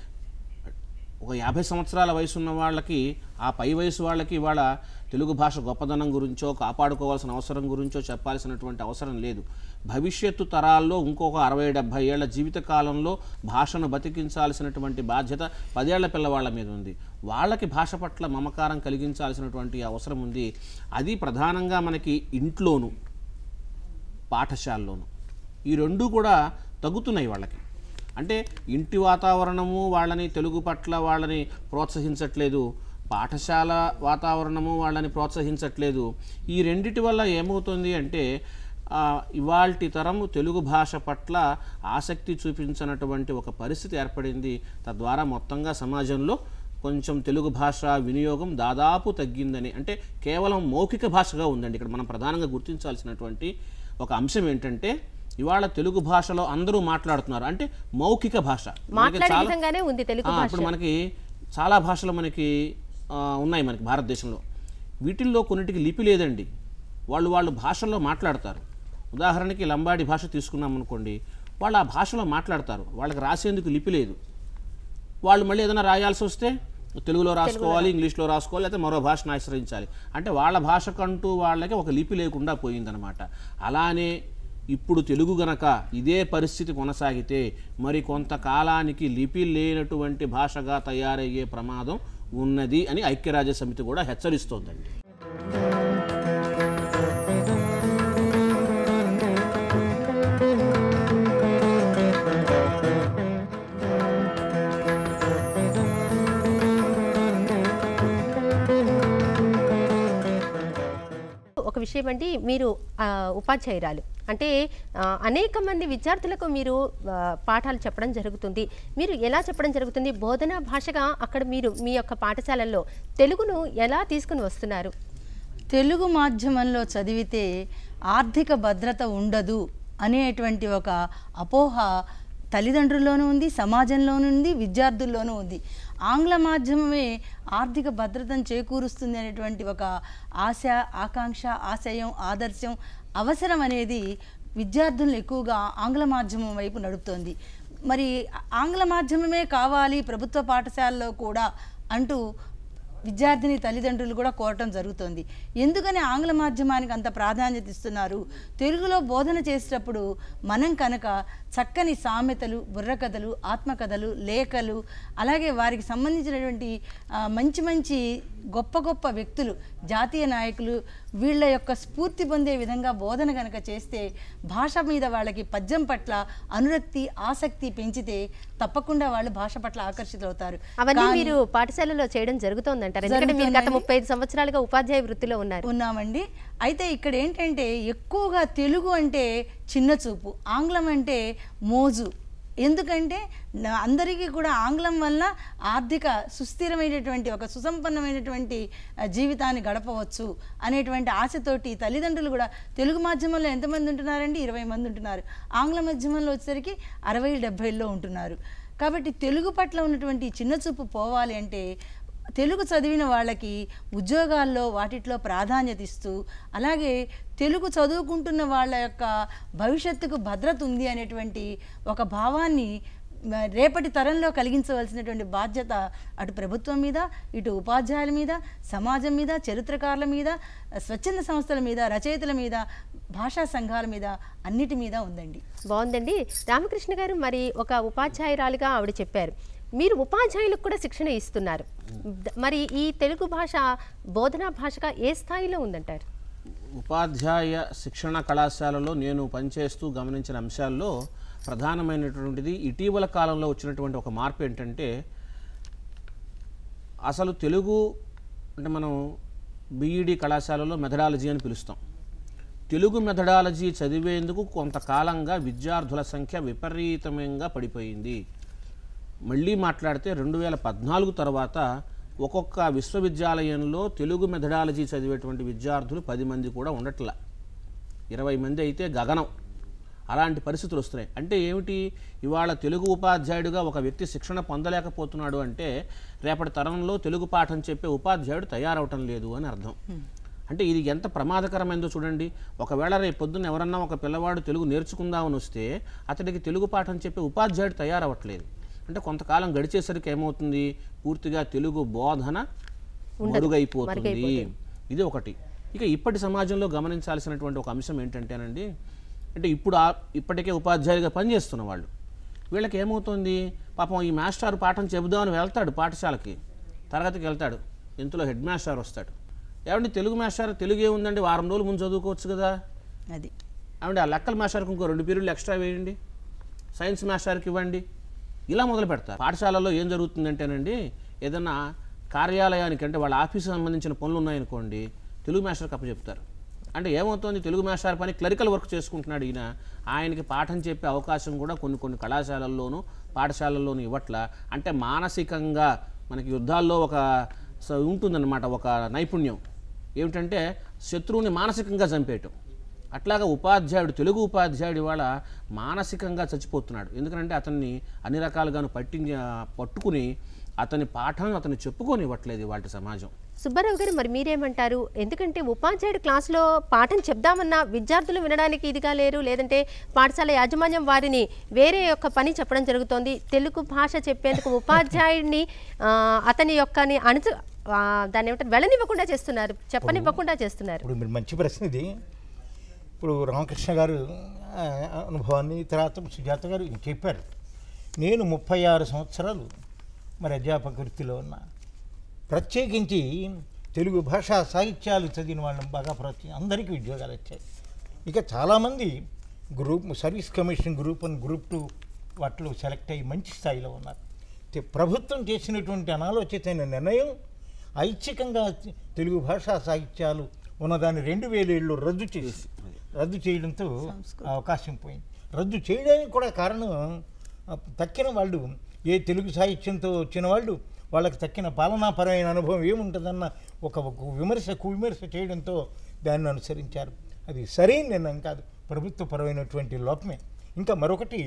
ఒక 50 సంవత్సరాల వయసు ఉన్న వాళ్ళకి, ఆ పై వయసు వాళ్ళకి ఇవాళ తెలుగు భాష గొప్పదనం గురించో కాపాడుకోవాల్సిన అవసరం గురించో చెప్పాల్సినటువంటి అవసరం లేదు. భవిష్యత్తు తరాల్లో ఇంకొక 60-70 ఏళ్ల జీవితకాలంలో భాషను బతికించాల్సినటువంటి బాధ్యత 10 ఏళ్ల పిల్లవాళ్ళ మీద ఉంది. వాళ్ళకి భాష పట్ల మమకారం కలిగించాల్సినటువంటి అవసరం ఉంది. అది ప్రధానంగా మనకి ఇంట్లోనూ పాఠశాలలోనూ ఈ రెండూ కూడా తగ్గుతున్నాయి వాళ్ళకి. అంటే ఇంటి వాతావరణము వాళ్ళని తెలుగు పట్ల వాళ్ళని ప్రోత్సహించట్లేదు, పాఠశాల వాతావరణము వాళ్ళని ప్రోత్సహించట్లేదు. ఈ రెండిటి వల్ల ఏమవుతుంది అంటే ఇవాల్టి తరము తెలుగు భాష పట్ల ఆసక్తి చూపించినటువంటి ఒక పరిస్థితి ఏర్పడింది. తద్వారా మొత్తంగా సమాజంలో కొంచెం తెలుగు భాష వినియోగం దాదాపు తగ్గిందని, అంటే కేవలం మౌఖిక భాషగా ఉందండి. ఇక్కడ మనం ప్రధానంగా గుర్తించాల్సినటువంటి ఒక అంశం ఏంటంటే ఇవాళ తెలుగు భాషలో అందరూ మాట్లాడుతున్నారు, అంటే మౌఖిక భాష. ఇప్పుడు మనకి చాలా భాషలు మనకి ఉన్నాయి మనకి భారతదేశంలో. వీటిల్లో కొన్నిటికి లిపి లేదండి, వాళ్ళు భాషల్లో మాట్లాడతారు. ఉదాహరణకి లంబాడి భాష తీసుకున్నాం అనుకోండి, వాళ్ళు ఆ భాషలో మాట్లాడతారు, వాళ్ళకి రాసేందుకు లిపి లేదు. వాళ్ళు మళ్ళీ ఏదైనా రాయాల్సి వస్తే తెలుగులో రాసుకోవాలి, ఇంగ్లీష్లో రాసుకోవాలి, లేకపోతే మరో భాషను ఆశ్రయించాలి. అంటే వాళ్ళ భాషకంటూ వాళ్ళకి ఒక లిపి లేకుండా పోయిందనమాట. అలానే ఇప్పుడు తెలుగు గనక ఇదే పరిస్థితి కొనసాగితే మరి కొంతకాలానికి లిపి లేనటువంటి భాషగా తయారయ్యే ప్రమాదం ఉన్నది అని ఐక్యరాజ్య సమితి కూడా హెచ్చరిస్తోందండి. ఒక విషయం అండి, మీరు ఉపాధ్యాయురాలు అంటే అనేక మంది విద్యార్థులకు మీరు పాఠాలు చెప్పడం జరుగుతుంది. మీరు ఎలా చెప్పడం జరుగుతుంది? బోధనా భాషగా అక్కడ మీరు మీ యొక్క పాఠశాలల్లో తెలుగును ఎలా తీసుకుని వస్తున్నారు? తెలుగు మాధ్యమంలో చదివితే ఆర్థిక భద్రత ఉండదు అనేటువంటి ఒక అపోహ తల్లిదండ్రుల్లోనూ ఉంది, సమాజంలోనూ ఉంది, విద్యార్థుల్లోనూ ఉంది. ఆంగ్ల మాధ్యమమే ఆర్థిక భద్రతను చేకూరుస్తుంది అనేటువంటి ఒక ఆశ, ఆకాంక్ష, ఆశయం, ఆదర్శం, అవసరం అనేది విద్యార్థులను ఎక్కువగా ఆంగ్ల మాధ్యమం వైపు నడుపుతోంది. మరి ఆంగ్ల మాధ్యమమే కావాలి ప్రభుత్వ పాఠశాలలో కూడా అంటూ విద్యార్థిని తల్లిదండ్రులు కూడా కోరటం జరుగుతుంది. ఎందుకని ఆంగ్ల మాధ్యమానికి అంత ప్రాధాన్యత ఇస్తున్నారు? తెలుగులో బోధన చేసేటప్పుడు మనం కనుక చక్కని సామెతలు, బుర్రకథలు, ఆత్మకథలు, లేఖలు, అలాగే వారికి సంబంధించినటువంటి మంచి మంచి గొప్ప గొప్ప వ్యక్తులు, జాతీయ నాయకులు, వీళ్ళ యొక్క స్ఫూర్తి పొందే విధంగా బోధన కనుక చేస్తే భాష మీద వాళ్ళకి పద్యం పట్ల అనురక్తి, ఆసక్తి పెంచితే తప్పకుండా వాళ్ళు భాష పట్ల ఆకర్షితులవుతారు. అవన్నీ మీరు పాఠశాలలో చేయడం జరుగుతోందంటారు? ఎందుకంటే మీరు గత 35 సంవత్సరాలుగా ఉపాధ్యాయ వృత్తిలో ఉన్నామండి. అయితే ఇక్కడ ఏంటంటే ఎక్కువగా తెలుగు అంటే చిన్న చూపు, ఆంగ్లం అంటే మోజు. ఎందుకంటే అందరికీ కూడా ఆంగ్లం వల్ల ఆర్థిక సుస్థిరమైనటువంటి ఒక సుసంపన్నమైనటువంటి జీవితాన్ని గడపవచ్చు అనేటువంటి ఆశతోటి తల్లిదండ్రులు కూడా తెలుగు మాధ్యమంలో ఎంతమంది ఉంటున్నారండి? 20 మంది ఉంటున్నారు. ఆంగ్ల మాధ్యమంలో వచ్చేసరికి 60-70లో ఉంటున్నారు. కాబట్టి తెలుగు పట్ల ఉన్నటువంటి చిన్నచూపు పోవాలి అంటే తెలుగు చదివిన వాళ్ళకి ఉద్యోగాల్లో వాటిట్లో ప్రాధాన్యత ఇస్తూ, అలాగే తెలుగు చదువుకుంటున్న వాళ్ళ యొక్క భవిష్యత్తుకు భద్రత ఉంది అనేటువంటి ఒక భావాన్ని రేపటి తరంలో కలిగించవలసినటువంటి బాధ్యత అటు ప్రభుత్వం మీద, ఇటు ఉపాధ్యాయుల మీద, సమాజం మీద, చరిత్రకారుల మీద, స్వచ్ఛంద సంస్థల మీద, రచయితల మీద, భాషా సంఘాల మీద, అన్నిటి మీద ఉందండి. బాగుందండి. రామకృష్ణ గారు, మరి ఒక ఉపాధ్యాయురాలుగా ఆవిడ చెప్పారు, మీరు ఉపాధ్యాయులకు కూడా శిక్షణ ఇస్తున్నారు. మరి ఈ తెలుగు భాష బోధనా భాషగా ఏ స్థాయిలో ఉందంటారు? ఉపాధ్యాయ శిక్షణ కళాశాలలో నేను పనిచేస్తూ గమనించిన అంశాల్లో ప్రధానమైనటువంటిది ఇటీవల కాలంలో వచ్చినటువంటి ఒక మార్పు ఏంటంటే, అసలు తెలుగు అంటే మనం బీఈడి కళాశాలలో మెథడాలజీ అని పిలుస్తాం. తెలుగు మెథడాలజీ చదివేందుకు కొంతకాలంగా విద్యార్థుల సంఖ్య విపరీతంగా పడిపోయింది. మళ్ళీ మాట్లాడితే 2014 తర్వాత ఒక్కొక్క విశ్వవిద్యాలయంలో తెలుగు మెథడాలజీ చదివేటువంటి విద్యార్థులు 10 మంది కూడా ఉండట్లా, 20 మంది అయితే గగనం. అలాంటి పరిస్థితులు వస్తున్నాయి. అంటే ఏమిటి, ఇవాళ తెలుగు ఉపాధ్యాయుడిగా ఒక వ్యక్తి శిక్షణ పొందలేకపోతున్నాడు అంటే రేపటి తరంలో తెలుగు పాఠం చెప్పే ఉపాధ్యాయుడు తయారవటం లేదు అని అర్థం. అంటే ఇది ఎంత ప్రమాదకరమైందో చూడండి. ఒకవేళ రేపు పొద్దున్న ఎవరన్నా ఒక పిల్లవాడు తెలుగు నేర్చుకుందామని వస్తే అతడికి తెలుగు పాఠం చెప్పే ఉపాధ్యాయుడు తయారవ్వట్లేదు. అంటే కొంతకాలం గడిచేసరికి ఏమవుతుంది, పూర్తిగా తెలుగు బోధన మరుగైపోతుంది. ఇది ఒకటి. ఇక ఇప్పటి సమాజంలో గమనించాల్సినటువంటి ఒక అంశం ఏంటంటేనండి, అంటే ఇప్పటికే ఉపాధ్యాయులుగా పనిచేస్తున్న వాళ్ళు, వీళ్ళకి ఏమవుతుంది, పాపం ఈ మాస్టర్ పాఠం చెబుదామని వెళ్తాడు పాఠశాలకి, తరగతికి వెళ్తాడు, ఇంతలో హెడ్ మాస్టర్ వస్తాడు. ఏమండి తెలుగు మాస్టర్, తెలుగు ఏముందండి, వారం రోజులు ముందు చదువుకోవచ్చు కదా. అది ఏమండి ఆ లెక్కల మాస్టర్కి ఇంకో 2 పీరియడ్లు ఎక్స్ట్రా వేయండి, సైన్స్ మాస్టర్కి ఇవ్వండి, ఇలా మొదలు పెడతారు. పాఠశాలలో ఏం జరుగుతుందంటేనండి, ఏదన్నా కార్యాలయానికి అంటే వాళ్ళ ఆఫీస్కి సంబంధించిన పనులు ఉన్నాయనుకోండి, తెలుగు మాస్టర్కి అప్పచెప్తారు. అంటే ఏమవుతుంది, తెలుగు మాస్టర్ పని క్లరికల్ వర్క్ చేసుకుంటున్నాడు ఈయన, ఆయనకి పాఠం చెప్పే అవకాశం కూడా కొన్ని కళాశాలల్లోనూ పాఠశాలల్లోనూ ఇవ్వట్ల. అంటే మానసికంగా మనకి యుద్ధాల్లో ఒక ఉంటుందన్నమాట, ఒక నైపుణ్యం ఏమిటంటే శత్రువుని మానసికంగా చంపేయటం. అట్లాగా ఉపాధ్యాయుడు, తెలుగు ఉపాధ్యాయుడు ఇవాళ మానసికంగా చచ్చిపోతున్నాడు. ఎందుకంటే అతన్ని అన్ని రకాలుగాను పట్టుకుని అతని పాఠం అతను చెప్పుకొని ఇవ్వట్లేదు వాటి సమాజం. సుబ్బారావు గారు, మరి మీరేమంటారు? ఎందుకంటే ఉపాధ్యాయుడు క్లాసులో పాఠం చెప్దామన్నా విద్యార్థులు వినడానికి ఇదిగా లేరు, లేదంటే పాఠశాల యాజమాన్యం వారిని వేరే యొక్క పని చెప్పడం జరుగుతోంది. తెలుగు భాష చెప్పేందుకు ఉపాధ్యాయుడిని అతని యొక్క దాన్ని ఏమంటారు, వెళ్ళనివ్వకుండా చేస్తున్నారు, చెప్పనివ్వకుండా చేస్తున్నారు. ఇప్పుడు మీరు మంచి ప్రశ్న ఇది. ఇప్పుడు రామకృష్ణ గారు అనుభవాన్ని, తర్వాత సుజాత గారు చెప్పారు. నేను 36 సంవత్సరాలు మరి అధ్యాపక వృత్తిలో ఉన్నా. ప్రత్యేకించి తెలుగు భాషా సాహిత్యాలు చదివిన వాళ్ళని బాగా అందరికీ ఉద్యోగాలు వచ్చాయి. ఇక చాలామంది సర్వీస్ కమిషన్ గ్రూప్ 1, గ్రూప్ 2 వాటిలో సెలెక్ట్ అయ్యి మంచి స్థాయిలో ఉన్నారు. ప్రభుత్వం చేసినటువంటి అనాలోచితమైన నిర్ణయం ఐచ్ఛికంగా తెలుగు భాషా సాహిత్యాలు ఉన్నదాన్ని 2007లో రద్దు చేయడంతో అవకాశం పోయింది. రద్దు చేయడానికి కూడా కారణం, తక్కిన వాళ్ళు ఏ తెలుగు సాహిత్యంతో వచ్చిన వాళ్ళు వాళ్ళకి తక్కిన పాలనాపరమైన అనుభవం ఏముంటుందన్న ఒక విమర్శ చేయడంతో దాన్ని అనుసరించారు. అది సరైన నిర్ణయం కాదు, ప్రభుత్వపరమైనటువంటి లోపమే. ఇంకా మరొకటి,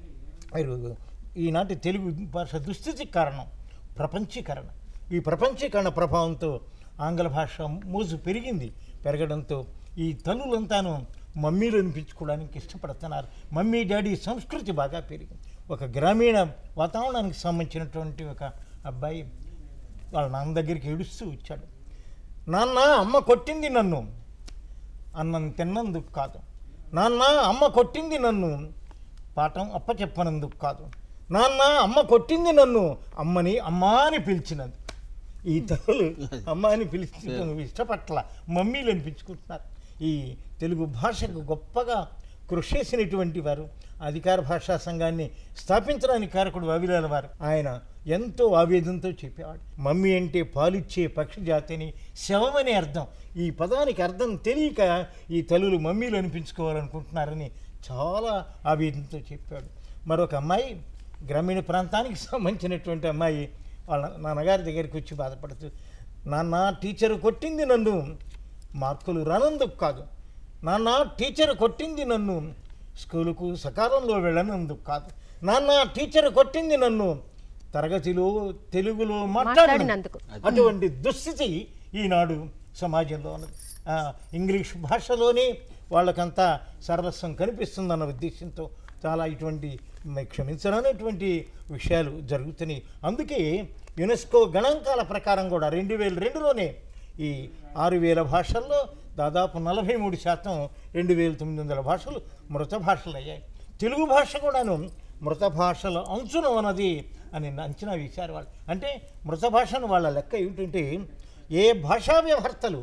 ఈనాటి తెలుగు భాష దుస్థితికి కారణం ప్రపంచీకరణ. ఈ ప్రపంచీకరణ ప్రభావంతో ఆంగ్ల భాష మోజు పెరగడంతో ఈ తల్లులంతాను మమ్మీలు అనిపించుకోవడానికి ఇష్టపడుతున్నారు. మమ్మీ డాడీ సంస్కృతి బాగా పెరిగింది. ఒక గ్రామీణ వాతావరణానికి సంబంధించినటువంటి ఒక అబ్బాయి వాళ్ళ నాన్న దగ్గరికి ఏడుస్తూ వచ్చాడు. నాన్న, అమ్మ కొట్టింది నన్ను అన్నం తిన్నందుకు కాదు. నాన్న, అమ్మ కొట్టింది నన్ను పాఠం అప్పచెప్పనందుకు కాదు. నాన్న, అమ్మ కొట్టింది నన్ను అమ్మని అమ్మా అని పిలిచినందుకు. ఈ తల్లులు అమ్మ అని పిలిచి ఇష్టపట్ల మమ్మీలు అనిపించుకుంటున్నారు. ఈ తెలుగు భాషకు గొప్పగా కృషి చేసినటువంటి వారు, అధికార భాషా సంఘాన్ని స్థాపించడానికి కారకుడు వావిలాల వారు, ఆయన ఎంతో ఆవేదనతో చెప్పేవాడు. మమ్మీ అంటే పాలిచ్చే పక్షి జాతిని, శవమని అర్థం. ఈ పదానికి అర్థం తెలియక ఈ తల్లులు మమ్మీలు అనిపించుకోవాలనుకుంటున్నారని చాలా ఆవేదనతో చెప్పాడు. మరొక అమ్మాయి, గ్రామీణ ప్రాంతానికి సంబంధించినటువంటి అమ్మాయి, వాళ్ళ నాన్నగారి దగ్గరికి వచ్చి బాధపడుతూ, నాన్న, టీచరు కొట్టింది నన్ను మార్కులు రానందుకు కాదు. నాన్న, టీచరు కొట్టింది నన్ను స్కూలుకు సకాలంలో వెళ్ళనందుకు కాదు. నాన్న, టీచరు కొట్టింది నన్ను తరగతిలో తెలుగులో మాట్లాడినందుకు. అటువంటి దుస్థితి ఈనాడు సమాజంలో ఉన్నది. ఇంగ్లీష్ భాషలోనే వాళ్ళకంతా సర్వస్వం కనిపిస్తుందన్న ఉద్దేశంతో చాలా ఇటువంటి క్షమించరానటువంటి విషయాలు జరుగుతున్నాయి. అందుకే యునెస్కో గణాంకాల ప్రకారం కూడా 2002లోనే ఈ 6000 భాషల్లో దాదాపు 43% 2900 భాషలు మృత భాషలు అయ్యాయి. తెలుగు భాష కూడాను మృత భాషల అంచున ఉన్నది అని అంచనా వేశారు వాళ్ళు. అంటే మృత భాషను వాళ్ళ లెక్క ఏమిటంటే ఏ భాషా వ్యవహర్తలు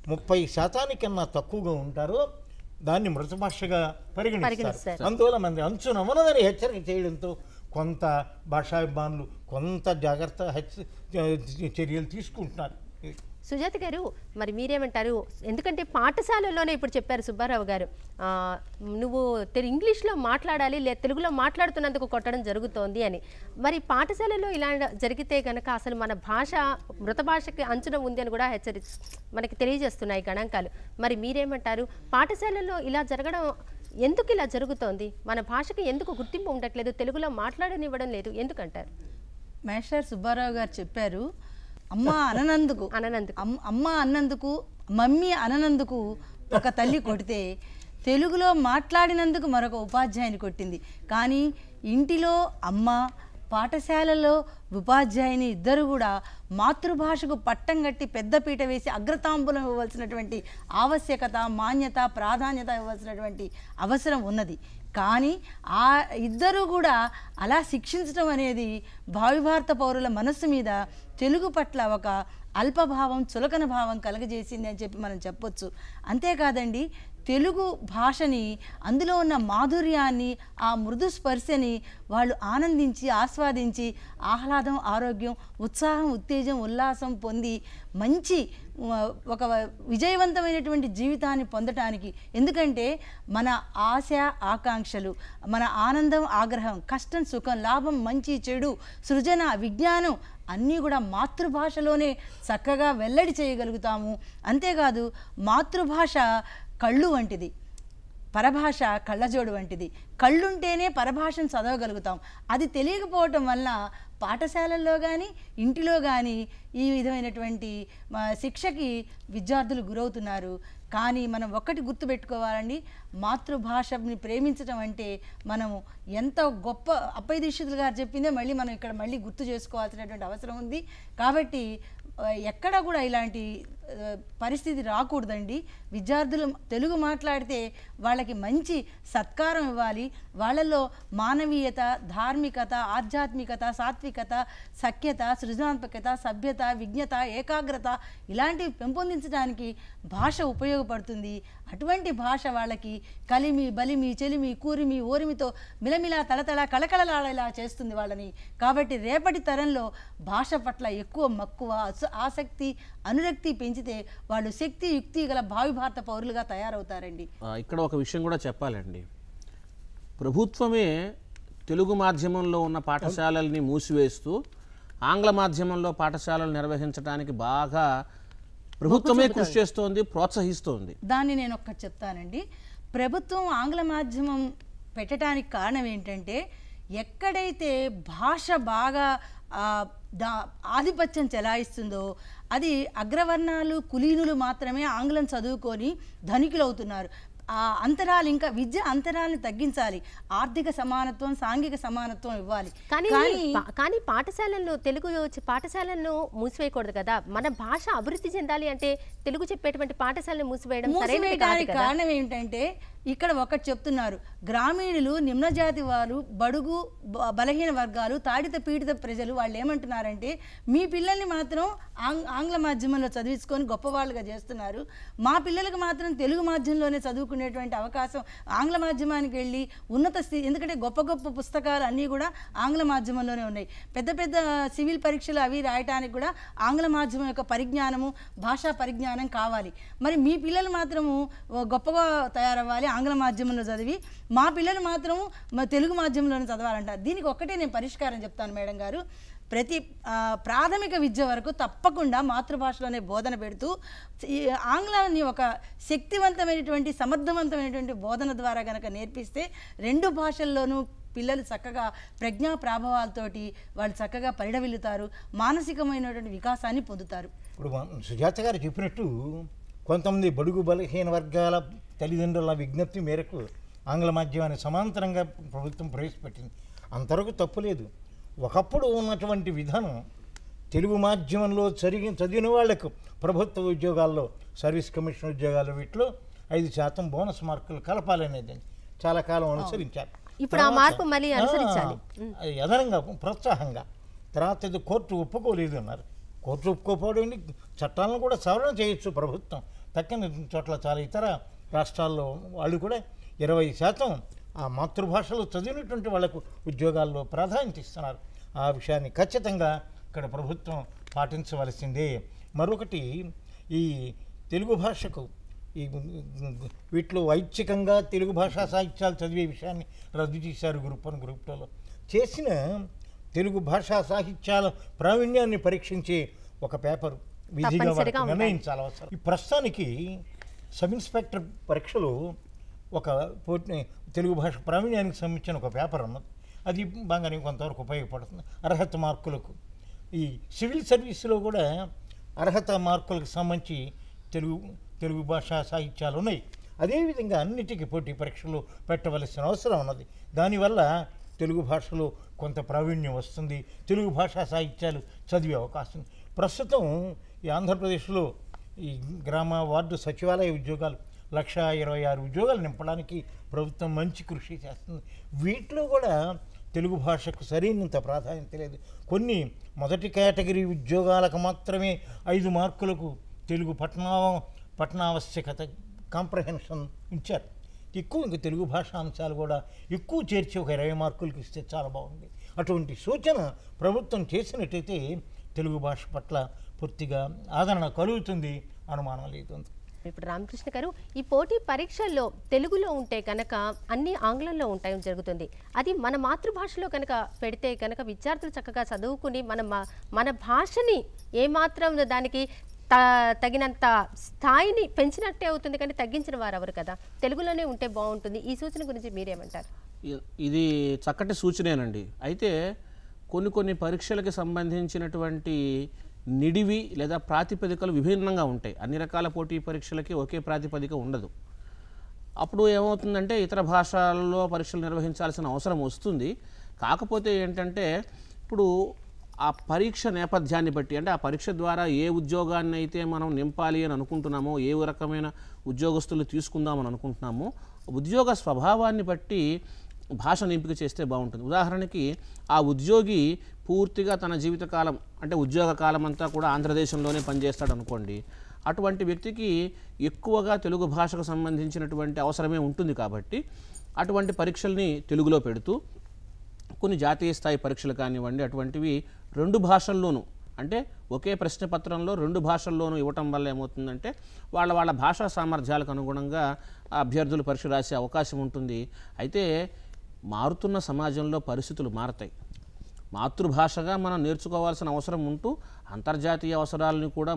30% తక్కువగా ఉంటారో దాన్ని మృత భాషగా పరిగణిస్తారు. అందువల్ల మంది అంచున ఉన్నదని హెచ్చరిక చేయడంతో కొంత భాషాభిమానులు కొంత జాగ్రత్త చర్యలు తీసుకుంటున్నారు. సుజాత గారు, మరి మీరేమంటారు? ఎందుకంటే పాఠశాలలోనే ఇప్పుడు చెప్పారు సుబ్బారావు గారు, నువ్వు ఇంగ్లీష్లో మాట్లాడాలి లేదా తెలుగులో మాట్లాడుతున్నందుకు కొట్టడం జరుగుతోంది అని. మరి పాఠశాలలో ఇలా జరిగితే కనుక అసలు మన భాష మృత భాషకి అంచున ఉంది అని కూడా మనకి తెలియజేస్తున్నాయి గణాంకాలు. మరి మీరేమంటారు? పాఠశాలల్లో ఇలా జరగడం ఎందుకు ఇలా జరుగుతోంది? మన భాషకి ఎందుకు గుర్తింపు ఉండట్లేదు? తెలుగులో మాట్లాడనివ్వడం లేదు ఎందుకంటారు? మేస్టర్ సుబ్బారావు గారు చెప్పారు, అమ్మ అమ్మ అన్నందుకు మమ్మీ అననందుకు ఒక తల్లి కొడితే తెలుగులో మాట్లాడినందుకు మరొక ఉపాధ్యాయుని కొట్టింది. కానీ ఇంటిలో అమ్మ, పాఠశాలలో ఉపాధ్యాయుని ఇద్దరు కూడా మాతృభాషకు పట్టం కట్టి పెద్దపీట వేసి అగ్రతాంబూలం ఇవ్వవలసినటువంటి ఆవశ్యకత, మాన్యత, ప్రాధాన్యత ఇవ్వాల్సినటువంటి అవసరం ఉన్నది. కానీ ఆ ఇద్దరు కూడా అలా శిక్షించడం అనేది భావిభారత పౌరుల మనస్సు మీద తెలుగు పట్ల ఒక అల్పభావం, చులకన భావం కలగజేసింది అని చెప్పి మనం చెప్పొచ్చు. అంతేకాదండి, తెలుగు భాషని, అందులో ఉన్న మాధుర్యాన్ని, ఆ మృదు స్పర్శని వాళ్ళు ఆనందించి ఆస్వాదించి ఆహ్లాదం, ఆరోగ్యం, ఉత్సాహం, ఉత్తేజం, ఉల్లాసం పొంది మంచి ఒక విజయవంతమైనటువంటి జీవితాన్ని పొందటానికి, ఎందుకంటే మన ఆశ ఆకాంక్షలు, మన ఆనందం ఆగ్రహం, కష్టం సుఖం, లాభం మంచి చెడు, సృజన విజ్ఞానం అన్నీ కూడా మాతృభాషలోనే చక్కగా వెల్లడి చేయగలుగుతాము. అంతేకాదు మాతృభాష కళ్ళు వంటిది, పరభాష కళ్ళజోడు వంటిది. కళ్ళుంటేనే పరభాషను చదవగలుగుతాం. అది తెలియకపోవటం వల్ల పాఠశాలల్లో కానీ ఇంటిలో కానీ ఈ విధమైనటువంటి శిక్షకి విద్యార్థులు గురవుతున్నారు. కానీ మనం ఒక్కటి గుర్తుపెట్టుకోవాలండి, మాతృభాషని ప్రేమించడం అంటే మనము ఎంత గొప్ప, అప్పయ్య దీక్షితులు గారు చెప్పిందే మళ్ళీ మనం ఇక్కడ మళ్ళీ గుర్తు చేసుకోవాల్సినటువంటి అవసరం ఉంది. కాబట్టి ఎక్కడ కూడా ఇలాంటి పరిస్థితి రాకూడదండి. విద్యార్థులు తెలుగు మాట్లాడితే వాళ్ళకి మంచి సత్కారం ఇవ్వాలి. వాళ్ళల్లో మానవీయత, ధార్మికత, ఆధ్యాత్మికత, సాత్వికత, సఖ్యత, సృజనాత్మకత, సభ్యత, విజ్ఞత, ఏకాగ్రత ఇలాంటివి పెంపొందించడానికి భాష ఉపయోగపడుతుంది. అటువంటి భాష వాళ్ళకి కలిమి, బలిమి, చెలిమి, కూరిమి, ఓరిమితో మిలమిలా తలతల కళకళలాడేలా చేస్తుంది వాళ్ళని. కాబట్టి రేపటి తరంలో భాష పట్ల ఎక్కువ మక్కువ, ఆసక్తి, అనురక్తి పెంచితే వాళ్ళు శక్తి, యుక్తి గల భావి భారత పౌరులుగా తయారవుతారండి. ఇక్కడ ఒక విషయం కూడా చెప్పాలండి. ప్రభుత్వమే తెలుగు మాధ్యమంలో ఉన్న పాఠశాలల్ని మూసివేస్తూ ఆంగ్ల మాధ్యమంలో పాఠశాలలు నిర్వహించడానికి బాగా ప్రభుత్వమే కృషి చేస్తోంది, ప్రోత్సహిస్తోంది. దాన్ని నేను ఒక్కటి చెప్తానండి. ప్రభుత్వం ఆంగ్ల మాధ్యమం పెట్టడానికి కారణం ఏంటంటే, ఎక్కడైతే భాష బాగా ఆధిపత్యం చెలాయిస్తుందో అది అగ్రవర్ణాలు, కులీనులు మాత్రమే ఆంగ్లం చదువుకొని ధనికులవుతున్నారు. ఆ అంతరాలు, ఇంకా విద్య అంతరాలను తగ్గించాలి. ఆర్థిక సమానత్వం, సాంఘిక సమానత్వం ఇవ్వాలి. కానీ పాఠశాలల్లో తెలుగు పాఠశాలలను మూసివేయకూడదు కదా. మన భాష అభివృద్ధి చెందాలి అంటే తెలుగు చెప్పేటువంటి పాఠశాలను మూసివేయడానికి కారణం ఏంటంటే, ఇక్కడ ఒకటి చెప్తున్నారు, గ్రామీణులు, నిమ్నజాతి వారు, బడుగు బలహీన వర్గాలు, తాడిత పీడిత ప్రజలు వాళ్ళు ఏమంటున్నారంటే, మీ పిల్లల్ని మాత్రం ఆంగ్ల మాధ్యమంలో చదివించుకొని గొప్పవాళ్ళుగా చేస్తున్నారు, మా పిల్లలకు మాత్రం తెలుగు మాధ్యమంలోనే చదువుకునేటువంటి అవకాశం, ఆంగ్ల మాధ్యమానికి వెళ్ళి ఉన్నత స్థితి, ఎందుకంటే గొప్ప గొప్ప పుస్తకాలు అన్నీ కూడా ఆంగ్ల మాధ్యమంలోనే ఉన్నాయి. పెద్ద పెద్ద సివిల్ పరీక్షలు అవి రాయటానికి కూడా ఆంగ్ల మాధ్యమం యొక్క పరిజ్ఞానము, భాషా పరిజ్ఞానం కావాలి. మరి మీ పిల్లలు మాత్రము గొప్పగా తయారవ్వాలి ఆంగ్ల మాధ్యమంలో చదివి, మా పిల్లలు మాత్రం తెలుగు మాధ్యమంలోనే చదవాలంటారు. దీనికి ఒక్కటే నేను పరిష్కారం చెప్తాను మేడం గారు. ప్రతి ప్రాథమిక విద్య వరకు తప్పకుండా మాతృభాషలోనే బోధన పెడుతూ ఆంగ్లాన్ని ఒక శక్తివంతమైనటువంటి, సమర్థవంతమైనటువంటి బోధన ద్వారా కనుక నేర్పిస్తే రెండు భాషల్లోనూ పిల్లలు చక్కగా ప్రజ్ఞా ప్రాభవాలతోటి వాళ్ళు చక్కగా పరిడవిల్లుతారు, మానసికమైనటువంటి వికాసాన్ని పొందుతారు. ఇప్పుడు సుజాత గారు చెప్పినట్టు కొంతమంది బడుగు బలహీన వర్గాల తల్లిదండ్రుల విజ్ఞప్తి మేరకు ఆంగ్ల మాధ్యమాన్ని సమాంతరంగా ప్రభుత్వం ప్రవేశపెట్టింది. అంతవరకు తప్పులేదు. ఒకప్పుడు ఉన్నటువంటి విధానం తెలుగు మాధ్యమంలో చదివిన వాళ్లకు ప్రభుత్వ ఉద్యోగాల్లో, సర్వీస్ కమిషన్ ఉద్యోగాలు వీటిలో 5% బోనస్ మార్కులు కలపాలనేది చాలా కాలం అనుసరించారు. ఇప్పుడు ఆ మార్పు మళ్ళీ అనుసరించాలి, అదనంగా ప్రోత్సాహంగా. తర్వాత ఇది కోర్టు ఒప్పుకోలేదు అన్నారు. కోర్టు ఒప్పుకోకపోవడం, చట్టాలను కూడా సవరణ చేయొచ్చు ప్రభుత్వం. తక్కిన చోట్ల చాలా ఇతర రాష్ట్రాల్లో వాళ్ళు కూడా 20% ఆ మాతృభాషలో చదివినటువంటి వాళ్లకు ఉద్యోగాల్లో ప్రాధాన్యత ఇస్తున్నారు. ఆ విషయాన్ని ఖచ్చితంగా ఇక్కడ ప్రభుత్వం పాటించవలసిందే. మరొకటి, ఈ తెలుగు భాషకు ఈ వీటిలో ఐచ్ఛికంగా తెలుగు భాషా సాహిత్యాలు చదివే విషయాన్ని రద్దు చేశారు గ్రూప్ 1, గ్రూప్ 2లో. చేసిన తెలుగు భాషా సాహిత్యాల ప్రావీణ్యాన్ని పరీక్షించే ఒక పేపర్ విధిగా నిర్ణయించాలి అవసరం. ఈ ప్రస్తుతానికి సబ్ ఇన్స్పెక్టర్ పరీక్షలో ఒక తెలుగు భాష ప్రావీణ్యానికి సంబంధించిన ఒక పేపర్ ఉన్నది. అది బాగానే కొంతవరకు ఉపయోగపడుతుంది అర్హత మార్కులకు. ఈ సివిల్ సర్వీసులో కూడా అర్హత మార్కులకు సంబంధించి తెలుగు భాషా సాహిత్యాలు ఉన్నాయి. అదేవిధంగా అన్నిటికీ పోటీ పరీక్షలు పెట్టవలసిన అవసరం ఉన్నది. దానివల్ల తెలుగు భాషలో కొంత ప్రావీణ్యం వస్తుంది, తెలుగు భాషా సాహిత్యాలు చదివే అవకాశం. ప్రస్తుతం ఈ ఆంధ్రప్రదేశ్లో ఈ గ్రామ వార్డు సచివాలయ ఉద్యోగాలు 1,26,000 ఉద్యోగాలు నింపడానికి ప్రభుత్వం మంచి కృషి చేస్తుంది. వీటిలో కూడా తెలుగు భాషకు సరైనంత ప్రాధాన్యత లేదు. కొన్ని మొదటి కేటగిరీ ఉద్యోగాలకు మాత్రమే 5 మార్కులకు తెలుగు పఠనావశ్యకత కాంప్రహెన్షన్ ఇచ్చారు. ఇంకా తెలుగు భాషా అంశాలు కూడా ఎక్కువ చేర్చి ఒక 20 మార్కులకు ఇస్తే చాలా బాగుంది. అటువంటి సూచన ప్రభుత్వం చేసినట్టయితే తెలుగు భాష పట్ల పూర్తిగా ఆదరణ కలుగుతుంది, అనుమానం లేదు. ఇప్పుడు రామకృష్ణ గారు, ఈ పోటీ పరీక్షల్లో తెలుగులో ఉంటే కనుక అన్ని ఆంగ్లంలో ఉంటాయి జరుగుతుంది. అది మన మాతృభాషలో కనుక పెడితే కనుక విద్యార్థులు చక్కగా చదువుకుని మన భాషని ఏమాత్రం దానికి తగినంత స్థాయిని పెంచినట్టే అవుతుంది, కానీ తగ్గించిన వారు ఎవరు కదా. తెలుగులోనే ఉంటే బాగుంటుంది. ఈ సూచన గురించి మీరేమంటారు? ఇది చక్కటి సూచనేనండి. అయితే కొన్ని పరీక్షలకు సంబంధించినటువంటి నిడివి లేదా ప్రాతిపదికలు విభిన్నంగా ఉంటాయి. అన్ని రకాల పోటీ పరీక్షలకి ఒకే ప్రాతిపదిక ఉండదు. అప్పుడు ఏమవుతుందంటే ఇతర భాషల్లో పరీక్షలు నిర్వహించాల్సిన అవసరం వస్తుంది. కాకపోతే ఏంటంటే ఇప్పుడు ఆ పరీక్ష నేపథ్యాన్ని బట్టి, అంటే ఆ పరీక్ష ద్వారా ఏ ఉద్యోగాన్ని అయితే మనం నింపాలి అని అనుకుంటున్నామో, ఏ రకమైన ఉద్యోగస్తులు తీసుకుందామని అనుకుంటున్నామో, ఉద్యోగ స్వభావాన్ని బట్టి భాషను ఎంపిక చేస్తే బాగుంటుంది. ఉదాహరణకి ఆ ఉద్యోగి పూర్తిగా తన జీవితకాలం, అంటే ఉద్యోగ కాలం అంతా కూడా ఆంధ్రదేశంలోనే పనిచేస్తాడు అనుకోండి, అటువంటి వ్యక్తికి ఎక్కువగా తెలుగు భాషకు సంబంధించినటువంటి అవసరమే ఉంటుంది. కాబట్టి అటువంటి పరీక్షల్ని తెలుగులో పెడుతూ కొన్ని జాతీయ స్థాయి పరీక్షలు కానివ్వండి, అటువంటివి 2 భాషల్లోనూ, అంటే ఒకే ప్రశ్నపత్రంలో 2 భాషల్లోనూ ఇవ్వటం వల్ల ఏమవుతుందంటే వాళ్ళ భాషా సామర్థ్యాలకు అనుగుణంగా అభ్యర్థులు పరీక్ష రాసే అవకాశం ఉంటుంది. అయితే మారుతున్న సమాజంలో పరిస్థితులు మారతాయి. మాతృభాషగా మనం నేర్చుకోవాల్సిన అవసరం ఉంటూ అంతర్జాతీయ అవసరాలను కూడా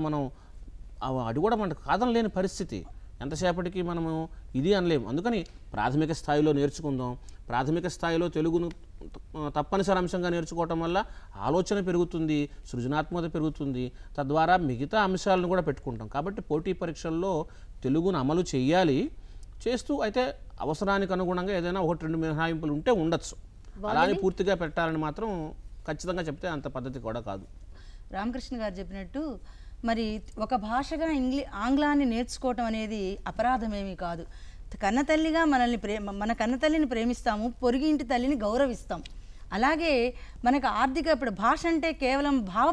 అది కూడా మనకు కాదనలేని పరిస్థితి. ఎంతసేపటికి మనము ఇది అనలేము. అందుకని ప్రాథమిక స్థాయిలో నేర్చుకుందాం. ప్రాథమిక స్థాయిలో తెలుగును తప్పనిసరి అంశంగా నేర్చుకోవటం వల్ల ఆలోచన పెరుగుతుంది, సృజనాత్మకత పెరుగుతుంది. తద్వారా మిగతా అంశాలను కూడా పెట్టుకుంటాం. కాబట్టి పోటీ పరీక్షల్లో తెలుగును అమలు చేయాలి. చేస్తూ అయితే అవసరానికి అనుగుణంగా ఏదైనా 1-2 మినహాయింపులు ఉంటే ఉండొచ్చు. అలానే పూర్తిగా పెట్టాలని మాత్రం ఖచ్చితంగా చెప్తే అంత పద్ధతి కూడా కాదు. రామకృష్ణ గారు చెప్పినట్టు మరి ఒక భాషగా ఆంగ్లాన్ని నేర్చుకోవటం అనేది అపరాధమేమీ కాదు. కన్నతల్లిగా మన కన్నతల్లిని ప్రేమిస్తాము, పొరుగి ఇంటి తల్లిని గౌరవిస్తాం. అలాగే మనకు ఇప్పుడు భాష అంటే కేవలం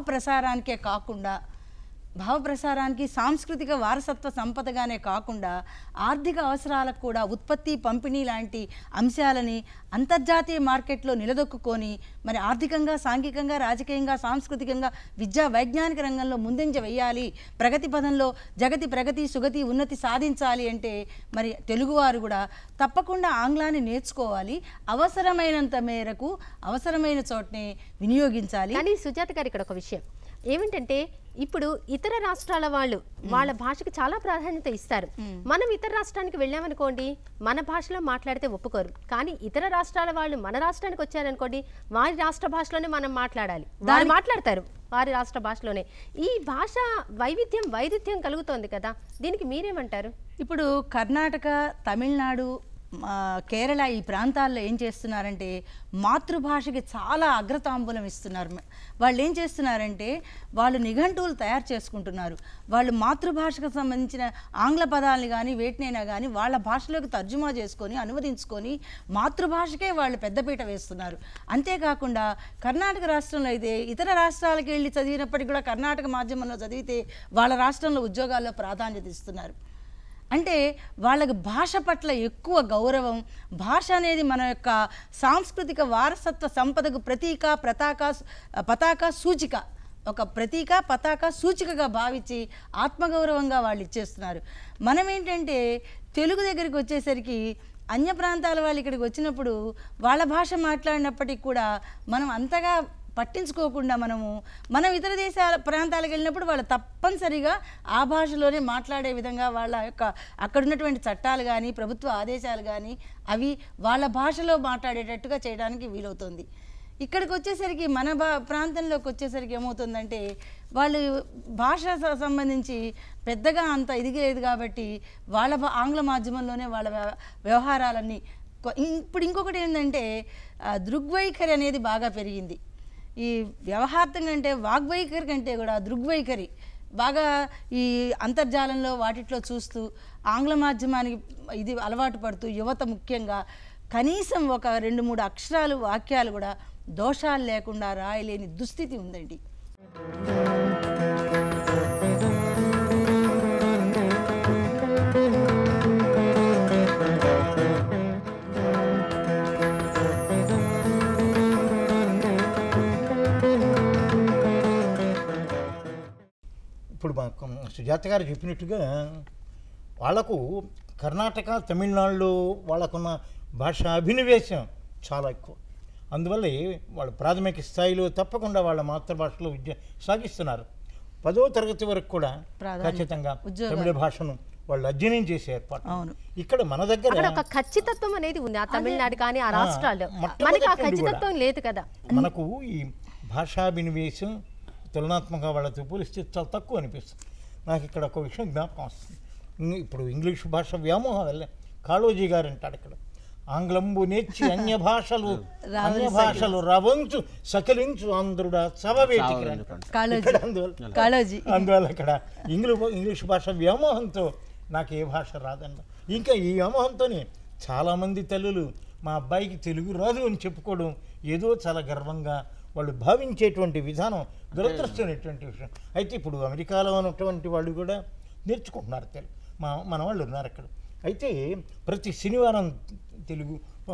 భావప్రసారానికి సాంస్కృతిక వారసత్వ సంపదగానే కాకుండా ఆర్థిక అవసరాలకు కూడా ఉత్పత్తి, పంపిణీ లాంటి అంశాలని అంతర్జాతీయ మార్కెట్లో నిలదొక్కుని మరి ఆర్థికంగా, సాంఘికంగా, రాజకీయంగా, సాంస్కృతికంగా, విద్యా వైజ్ఞానిక రంగంలో ముందంజ వేయాలి, ప్రగతి పదంలో జగతి ప్రగతి సుగతి ఉన్నతి సాధించాలి అంటే మరి తెలుగువారు కూడా తప్పకుండా ఆంగ్లాన్ని నేర్చుకోవాలి. అవసరమైనంత మేరకు అవసరమైన చోటనే వినియోగించాలి. కానీ సుజాత గారు, ఇక్కడ ఒక విషయం ఏమిటంటే ఇప్పుడు ఇతర రాష్ట్రాల వాళ్ళు వాళ్ళ భాషకు చాలా ప్రాధాన్యత ఇస్తారు. మనం ఇతర రాష్ట్రానికి వెళ్ళామనుకోండి, మన భాషలో మాట్లాడితే ఒప్పుకోరు. కానీ ఇతర రాష్ట్రాల వాళ్ళు మన రాష్ట్రానికి వచ్చారనుకోండి, వారి రాష్ట్ర భాషలోనే మనం మాట్లాడాలి. వారు మాట్లాడతారు వారి రాష్ట్ర భాషలోనే. ఈ భాష వైరుధ్యం కలుగుతోంది కదా, దీనికి మీరేమంటారు? ఇప్పుడు కర్ణాటక, తమిళనాడు, కేరళ ఈ ప్రాంతాల్లో ఏం చేస్తున్నారంటే మాతృభాషకి చాలా అగ్రతాంబూలం ఇస్తున్నారు. వాళ్ళు ఏం చేస్తున్నారంటే వాళ్ళు నిఘంటువులు తయారు చేసుకుంటున్నారు. వాళ్ళు మాతృభాషకు సంబంధించిన ఆంగ్ల పదాలని కానీ వేటినైనా కానీ వాళ్ళ భాషలోకి తర్జుమా చేసుకొని అనువదించుకొని మాతృభాషకే వాళ్ళు పెద్దపీట వేస్తున్నారు. అంతేకాకుండా కర్ణాటక రాష్ట్రంలో అయితే ఇతర రాష్ట్రాలకు వెళ్ళి చదివినప్పటికీ కూడా కర్ణాటక మాధ్యమంలో చదివితే వాళ్ళ రాష్ట్రంలో ఉద్యోగాల్లో ప్రాధాన్యత ఇస్తున్నారు. అంటే వాళ్ళకి భాష పట్ల ఎక్కువ గౌరవం. భాష అనేది మన యొక్క సాంస్కృతిక వారసత్వ సంపదకు పతాక సూచిక, ఒక ప్రతీక పతాక సూచికగా భావించి ఆత్మగౌరవంగా వాళ్ళు ఇచ్చేస్తున్నారు. మనం ఏంటంటే తెలుగు దగ్గరికి వచ్చేసరికి అన్య ప్రాంతాల వాళ్ళు ఇక్కడికి వచ్చినప్పుడు వాళ్ళ భాష మాట్లాడినప్పటికీ కూడా మనం అంతగా పట్టించుకోకుండా మనం ఇతర దేశాల ప్రాంతాలకు వెళ్ళినప్పుడు వాళ్ళు తప్పనిసరిగా ఆ భాషలోనే మాట్లాడే విధంగా వాళ్ళ యొక్క అక్కడ ఉన్నటువంటి చట్టాలు కానీ ప్రభుత్వ ఆదేశాలు కానీ అవి వాళ్ళ భాషలో మాట్లాడేటట్టుగా చేయడానికి వీలవుతుంది. ఇక్కడికి వచ్చేసరికి మన ప్రాంతంలోకి వచ్చేసరికి ఏమవుతుందంటే వాళ్ళు భాష సంబంధించి పెద్దగా అంత ఎదిగలేదు కాబట్టి వాళ్ళ ఆంగ్ల మాధ్యమంలోనే వాళ్ళ వ్యవహారాలన్నీ. ఇప్పుడు ఇంకొకటి ఏంటంటే దృగ్వైఖరి అనేది బాగా పెరిగింది. ఈ వ్యవహార్థం కంటే వాగ్వైఖరి కంటే కూడా దృగ్వైఖరి బాగా ఈ అంతర్జాలంలో వాటిట్లో చూస్తూ ఆంగ్ల మాధ్యమానికి ఇది అలవాటు పడుతూ యువత ముఖ్యంగా కనీసం ఒక 2-3 అక్షరాలు వాక్యాలు కూడా దోషాలు లేకుండా రాయలేని దుస్థితి ఉందండి. ఇప్పుడు సుజాత గారు చెప్పినట్టుగా వాళ్లకు కర్ణాటక తమిళనాడులో వాళ్ళకున్న భాషా అభినవేశం చాలా ఎక్కువ. అందువల్లే వాళ్ళు ప్రాథమిక స్థాయిలో తప్పకుండా వాళ్ళ మాతృభాషలో విద్య సాగిస్తున్నారు. 10వ తరగతి వరకు కూడా ఖచ్చితంగా తమిళ భాషను వాళ్ళు అధ్యయనం చేసే ఏర్పాటు. ఇక్కడ మన దగ్గర ఒక ఖచ్చితత్వం అనేది ఉంది. ఆ తమిళనాడు కానీ ఆ రాష్ట్రాల్లో మనకి ఆ ఖచ్చితత్వం లేదు కదా. మనకు ఈ భాషాభినివేశం తులనాత్మకంగా వాళ్ళతో పోలిస్తే చాలా తక్కువ అనిపిస్తుంది. నాకు ఇక్కడ ఒక విషయం జ్ఞాపకం వస్తుంది. ఇప్పుడు ఇంగ్లీష్ భాష వ్యామోహం వల్ల కాళోజీ గారు అంటాడు ఇక్కడ, ఆంగ్లంబు నేర్చి అన్య భాషలు రవంచు సకలించు ఆంధ్రుడ సభవేదిక. అందువల్ల ఇక్కడ ఇంగ్లీష్ భాష వ్యామోహంతో నాకు ఏ భాష రాదన్న, ఇంకా ఈ వ్యామోహంతోనే చాలామంది తల్లులు మా అబ్బాయికి తెలుగు రాదు అని చెప్పుకోవడం ఏదో చాలా గర్వంగా వాళ్ళు భావించేటువంటి విధానం దురదృష్టమైనటువంటి విషయం. అయితే ఇప్పుడు అమెరికాలో ఉన్నటువంటి వాళ్ళు కూడా నేర్చుకుంటున్నారు తెలుగు. మన వాళ్ళు ఉన్నారు అక్కడ. అయితే ప్రతి శనివారం తెలుగు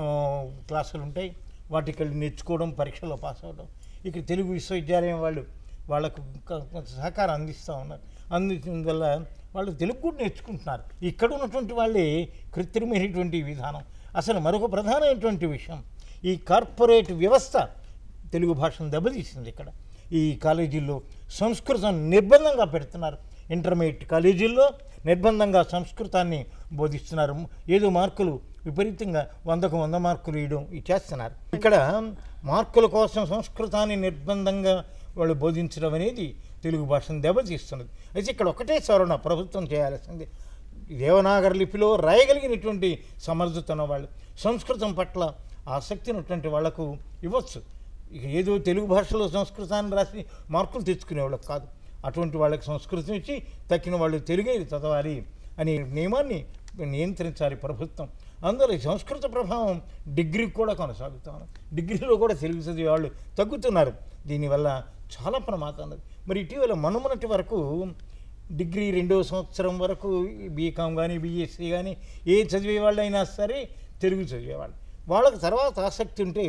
క్లాసులు ఉంటాయి. వాటికి వెళ్ళి నేర్చుకోవడం, పరీక్షలో పాస్ అవ్వడం. ఇక్కడ తెలుగు విశ్వవిద్యాలయం వాళ్ళకు సహకారం అందిస్తూ ఉన్నారు. అందించడం వాళ్ళు తెలుగు కూడా నేర్చుకుంటున్నారు. ఇక్కడ ఉన్నటువంటి వాళ్ళే కృత్రిమైనటువంటి విధానం. అసలు మరొక ప్రధానమైనటువంటి విషయం, ఈ కార్పొరేట్ వ్యవస్థ తెలుగు భాషను దెబ్బతీసింది. ఇక్కడ ఈ కాలేజీల్లో సంస్కృతం నిర్బంధంగా పెడుతున్నారు. ఇంటర్మీడియట్ కాలేజీల్లో నిర్బంధంగా సంస్కృతాన్ని బోధిస్తున్నారు. ఏదో మార్కులు విపరీతంగా 100కు 100 మార్కులు ఇచ్చేస్తున్నారు. ఇక్కడ మార్కుల కోసం సంస్కృతాన్ని నిర్బంధంగా వాళ్ళు బోధించడం అనేది తెలుగు భాషను దెబ్బతీస్తున్నది. అయితే ఇక్కడ ఒకటే సవరణ ప్రభుత్వం చేయాల్సింది. దేవనాగరి లిపిలో రాయగలిగినటువంటి సమర్థత ఉన్న వాళ్ళు, సంస్కృతం పట్ల ఆసక్తి ఉన్నటువంటి వాళ్లకు ఇవ్వచ్చు. ఇక ఏదో తెలుగు భాషలో సంస్కృతాన్ని రాసి మార్కులు తెచ్చుకునేవాళ్ళకి కాదు. అటువంటి వాళ్ళకి సంస్కృతం ఇచ్చి తక్కిన వాళ్ళు తెలుగే చదవాలి అనే నియమాన్ని నియంత్రించాలి ప్రభుత్వం. అందులో సంస్కృత ప్రభావం డిగ్రీ కూడా కొనసాగుతాను. డిగ్రీలో కూడా తెలుగు చదివే వాళ్ళు తగ్గుతున్నారు. దీనివల్ల చాలా ప్రమాదం ఉన్నది. మరి ఇటీవల మొన్నటి వరకు డిగ్రీ 2వ సంవత్సరం వరకు బీకామ్ కానీ బీఎస్సీ కానీ ఏ చదివే వాళ్ళు అయినా సరే తెలుగు చదివేవాళ్ళు. వాళ్ళకి తర్వాత ఆసక్తి ఉంటే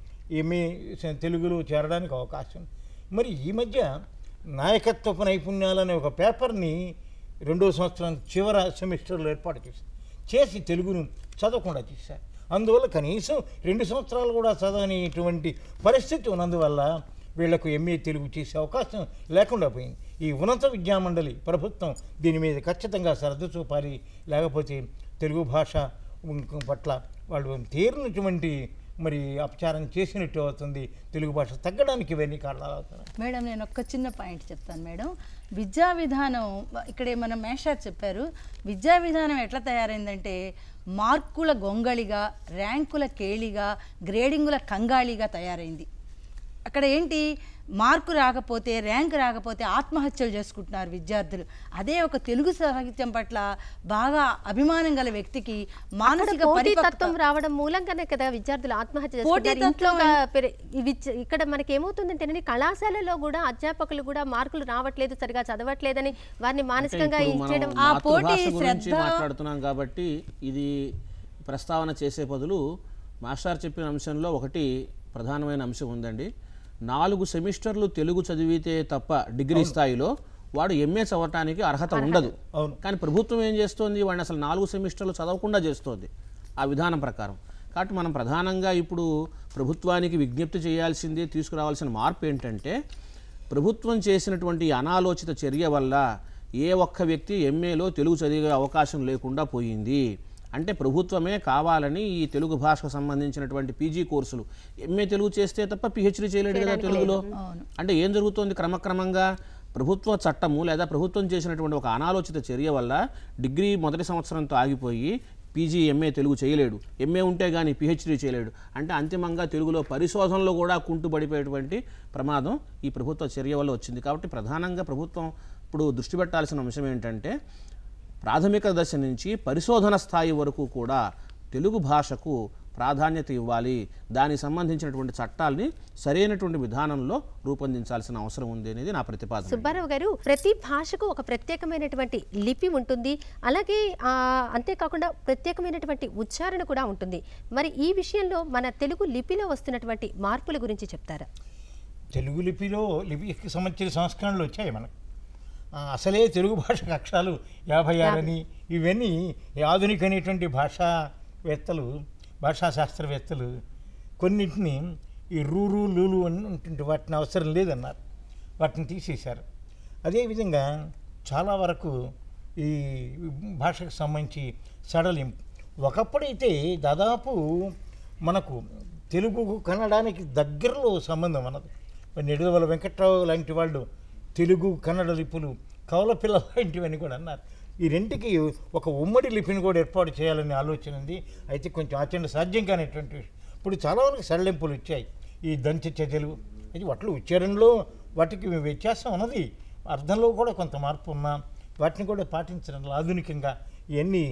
ఎంఏ తెలుగులో చేరడానికి అవకాశం ఉంది. మరి ఈ మధ్య నాయకత్వపు నైపుణ్యాలనే ఒక పేపర్ని 2వ సంవత్సరం చివరి సెమిస్టర్లో ఏర్పాటు చేసి తెలుగును చదవకుండా చేశారు. అందువల్ల కనీసం 2 సంవత్సరాలు కూడా చదవనేటువంటి పరిస్థితి ఉన్నందువల్ల వీళ్లకు ఎంఏ తెలుగు చేసే అవకాశం లేకుండా పోయింది. ఈ ఉన్నత విద్యామండలి ప్రభుత్వం దీని మీద ఖచ్చితంగా శ్రద్ధ చూపాలి. లేకపోతే తెలుగు భాష పట్ల వాళ్ళు తీరినటువంటి మరి అపచారం చేసినట్టు అవుతుంది. తెలుగు భాష తగ్గడానికి ఇవన్నీ కారణాలు అవుతున్నాయి. మేడం నేను ఒక చిన్న పాయింట్ చెప్తాను మేడం. విద్యా విధానం ఇక్కడే మనం మేషార్ చెప్పారు. విద్యా విధానం ఎట్లా తయారైందంటే మార్కుల గొంగళిగా, ర్యాంకుల కేళిగా, గ్రేడింగుల కంగాళిగా తయారైంది. అక్కడ ఏంటి, మార్కు రాకపోతే, ర్యాంక్ రాకపోతే ఆత్మహత్యలు చేసుకుంటున్నారు విద్యార్థులు. అదే ఒక తెలుగు సాహిత్యం పట్ల బాగా అభిమానం గల వ్యక్తికి మానసిక పోటీతత్వం రావడం మూలంగానే కదా విద్యార్థులు ఆత్మహత్య చేసుకుంటారు. ఇక్కడ మనకి ఏమవుతుందంటే కళాశాలలో కూడా అధ్యాపకులు కూడా మార్కులు రావట్లేదు, సరిగా చదవట్లేదని వారిని మానసికంగా ఇచ్చేయడం. ఆ పోటీ గురించి మాట్లాడుతున్నాం కాబట్టి ఇది ప్రస్తావన చేసే బదులు మాస్టర్ చెప్పిన అంశంలో ఒకటి ప్రధానమైన అంశం ఉందండి. 4 సెమిస్టర్లు తెలుగు చదివితే తప్ప డిగ్రీ స్థాయిలో వాడు ఎంఏ చదవటానికి అర్హత ఉండదు. కానీ ప్రభుత్వం ఏం చేస్తోంది, వాడిని అసలు 4 సెమిస్టర్లు చదవకుండా చేస్తోంది ఆ విధానం ప్రకారం. కాబట్టి మనం ప్రధానంగా ఇప్పుడు ప్రభుత్వానికి విజ్ఞప్తి చేయాల్సింది, తీసుకురావాల్సిన మార్పు ఏంటంటే, ప్రభుత్వం చేసినటువంటి అనాలోచిత చర్య వల్ల ఏ ఒక్క వ్యక్తి ఎంఏలో తెలుగు చదివే అవకాశం లేకుండా పోయింది. అంటే ప్రభుత్వమే కావాలని ఈ తెలుగు భాషకు సంబంధించినటువంటి పీజీ కోర్సులు ఎంఏ తెలుగు చేస్తే తప్ప పిహెచ్డీ చేయలేడు కదా తెలుగులో. అంటే ఏం జరుగుతోంది, క్రమక్రమంగా ప్రభుత్వ చట్టము లేదా ప్రభుత్వం చేసినటువంటి ఒక అనాలోచిత చర్య వల్ల డిగ్రీ మొదటి సంవత్సరంతో ఆగిపోయి పీజీ ఎంఏ తెలుగు చేయలేడు, ఎంఏ ఉంటే కానీ పిహెచ్డీ చేయలేడు. అంటే అంతిమంగా తెలుగులో పరిశోధనలో కూడా కుంటుపడిపోయేటువంటి ప్రమాదం ఈ ప్రభుత్వ చర్య వల్ల వచ్చింది. కాబట్టి ప్రధానంగా ప్రభుత్వం ఇప్పుడు దృష్టి పెట్టాల్సిన అంశం ఏంటంటే, ప్రాథమిక దశ నుంచి పరిశోధన స్థాయి వరకు కూడా తెలుగు భాషకు ప్రాధాన్యత ఇవ్వాలి. దానికి సంబంధించినటువంటి చట్టాలని సరైనటువంటి విధానంలో రూపొందించాల్సిన అవసరం ఉంది అనేది నా ప్రతిపాదన. సుబ్బారావు గారు, ప్రతి భాషకు ఒక ప్రత్యేకమైనటువంటి లిపి ఉంటుంది, అలాగే అంతేకాకుండా ప్రత్యేకమైనటువంటి ఉచ్చారణ కూడా ఉంటుంది. మరి ఈ విషయంలో మన తెలుగు లిపిలో వస్తున్నటువంటి మార్పుల గురించి చెప్తారా? తెలుగు లిపికి సంబంధించిన సంస్కరణలు వచ్చాయి మనకు. అసలే తెలుగు భాషకు అక్షరాలు 56 అని, ఇవన్నీ ఆధునికమైనటువంటి భాషావేత్తలు, భాషాశాస్త్రవేత్తలు కొన్నింటిని ఈ రూరు లూలు అని వాటిని అవసరం లేదన్నారు, వాటిని తీసేశారు. అదేవిధంగా చాలా వరకు ఈ భాషకు సంబంధించి సడలింపు. ఒకప్పుడైతే దాదాపు మనకు తెలుగు కన్నడానికి దగ్గరలో సంబంధం అన్నది. నిడుదవల వెంకట్రావు లాంటి వాళ్ళు తెలుగు కన్నడ లిపులు కవలపిల్ల లాంటివని కూడా అన్నారు. ఈ రెంటికి ఒక ఉమ్మడి లిపిని కూడా ఏర్పాటు చేయాలనే ఆలోచన ఉంది. అయితే కొంచెం ఆచరణ సాధ్యం కానిటువంటి విషయం. ఇప్పుడు చాలా వరకు సడలింపులు వచ్చాయి. ఈ దంచ చర్యలు, అది వాటిలో ఉచ్చారణలో వాటికి వ్యత్యాసం ఉన్నది, అర్థంలో కూడా కొంత మార్పు ఉన్నా వాటిని కూడా పాటించడం ఆధునికంగా ఇవన్నీ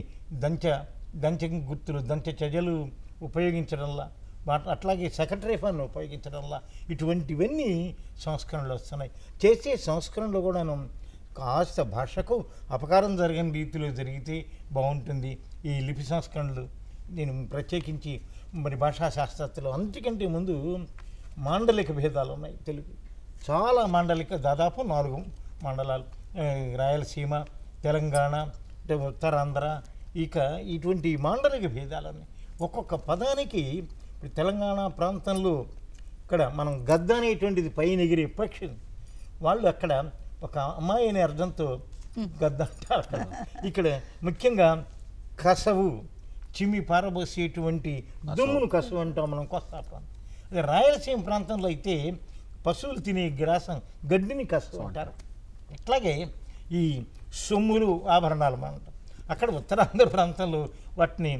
దంచ గుర్తులు, దంచ చర్యలు ఉపయోగించడంలా, అట్లాగే సెకండరీ ఫాన్ ఉపయోగించడంలా ఇటువంటివన్నీ సంస్కరణలు వస్తున్నాయి. చేసే సంస్కరణలో కూడాను కాస్త భాషకు అపకారం జరగని రీతిలో జరిగితే బాగుంటుంది. ఈ లిపి సంస్కరణలు నేను ప్రత్యేకించి మరి భాషా శాస్త్రవేత్తలు, అంతకంటే ముందు మాండలిక భేదాలు ఉన్నాయి. తెలుగు చాలా మాండలిక, దాదాపు 4 మండలాలు, రాయలసీమ, తెలంగాణ, ఉత్తరాంధ్ర, ఇక ఇటువంటి మాండలిక భేదాలు ఉన్నాయి. ఒక్కొక్క పదానికి ఇప్పుడు తెలంగాణ ప్రాంతంలో ఇక్కడ మనం గద్ద అనేటువంటిది పైన ఎగిరే పక్షి, వాళ్ళు అక్కడ ఒక అమ్మాయి అనే అర్థంతో గద్ద అంటారు. ఇక్కడ ముఖ్యంగా కసవు, చిమ్మి పారబోసేటువంటి దుమ్మును కసవు అంటాం మనం కోస్తా ప్రాంతం. అదే రాయలసీమ ప్రాంతంలో అయితే పశువులు తినే గ్రాసం గడ్డిని కసవు అంటారు. ఇట్లాగే ఈ సొమ్ములు ఆభరణాలు మనం అక్కడ ఉత్తరాంధ్ర ప్రాంతంలో వాటిని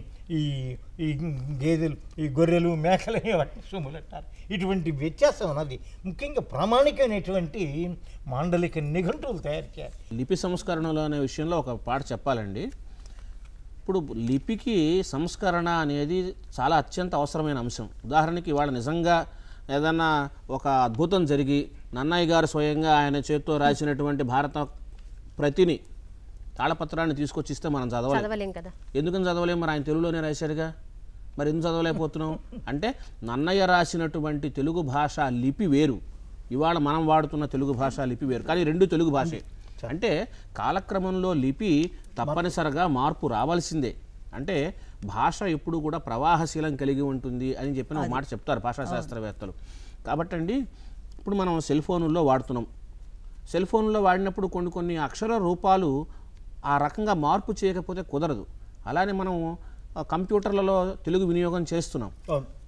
ఈ గేదెలు, ఈ గొర్రెలు, మేకలే వాటిని సొమ్ములు అంటారు. ఇటువంటి వ్యత్యాసం ఉన్నది. ముఖ్యంగా ప్రామాణికమైనటువంటి మాండలిక నిఘంటువులు తయారు చేయాలి. లిపి సంస్కరణలు అనే విషయంలో ఒక పాట చెప్పాలండి. ఇప్పుడు లిపికి సంస్కరణ అనేది చాలా అత్యంత అవసరమైన అంశం. ఉదాహరణకి ఇవాళ నిజంగా ఏదన్నా ఒక అద్భుతం జరిగి నన్నయ్య గారు స్వయంగా ఆయన చేతితో రాసినటువంటి భారత ప్రతిని తాళపత్రాన్ని తీసుకొచ్చి ఇస్తే మనం చదవలేం కదా. ఎందుకని చదవలేం? మరి ఆయన తెలుగులోనే రాశారుగా, మరి ఎందుకు చదవలేకపోతున్నాం అంటే నన్నయ్య రాసినటువంటి తెలుగు భాష లిపి వేరు, ఇవాళ మనం వాడుతున్న తెలుగు భాష లిపి వేరు, కానీ రెండు తెలుగు భాషే. అంటే కాలక్రమంలో లిపి తప్పనిసరిగా మార్పు రావాల్సిందే. అంటే భాష ఎప్పుడు కూడా ప్రవాహశీలం కలిగి ఉంటుంది అని చెప్పిన ఒక మాట చెప్తారు భాషా శాస్త్రవేత్తలు. కాబట్టి అండి ఇప్పుడు మనం సెల్ ఫోన్లో వాడుతున్నాం. సెల్ ఫోన్లో వాడినప్పుడు కొన్ని అక్షర రూపాలు ఆ రకంగా మార్పు చేయకపోతే కుదరదు. అలానే మనం కంప్యూటర్లలో తెలుగు వినియోగం చేస్తున్నాం.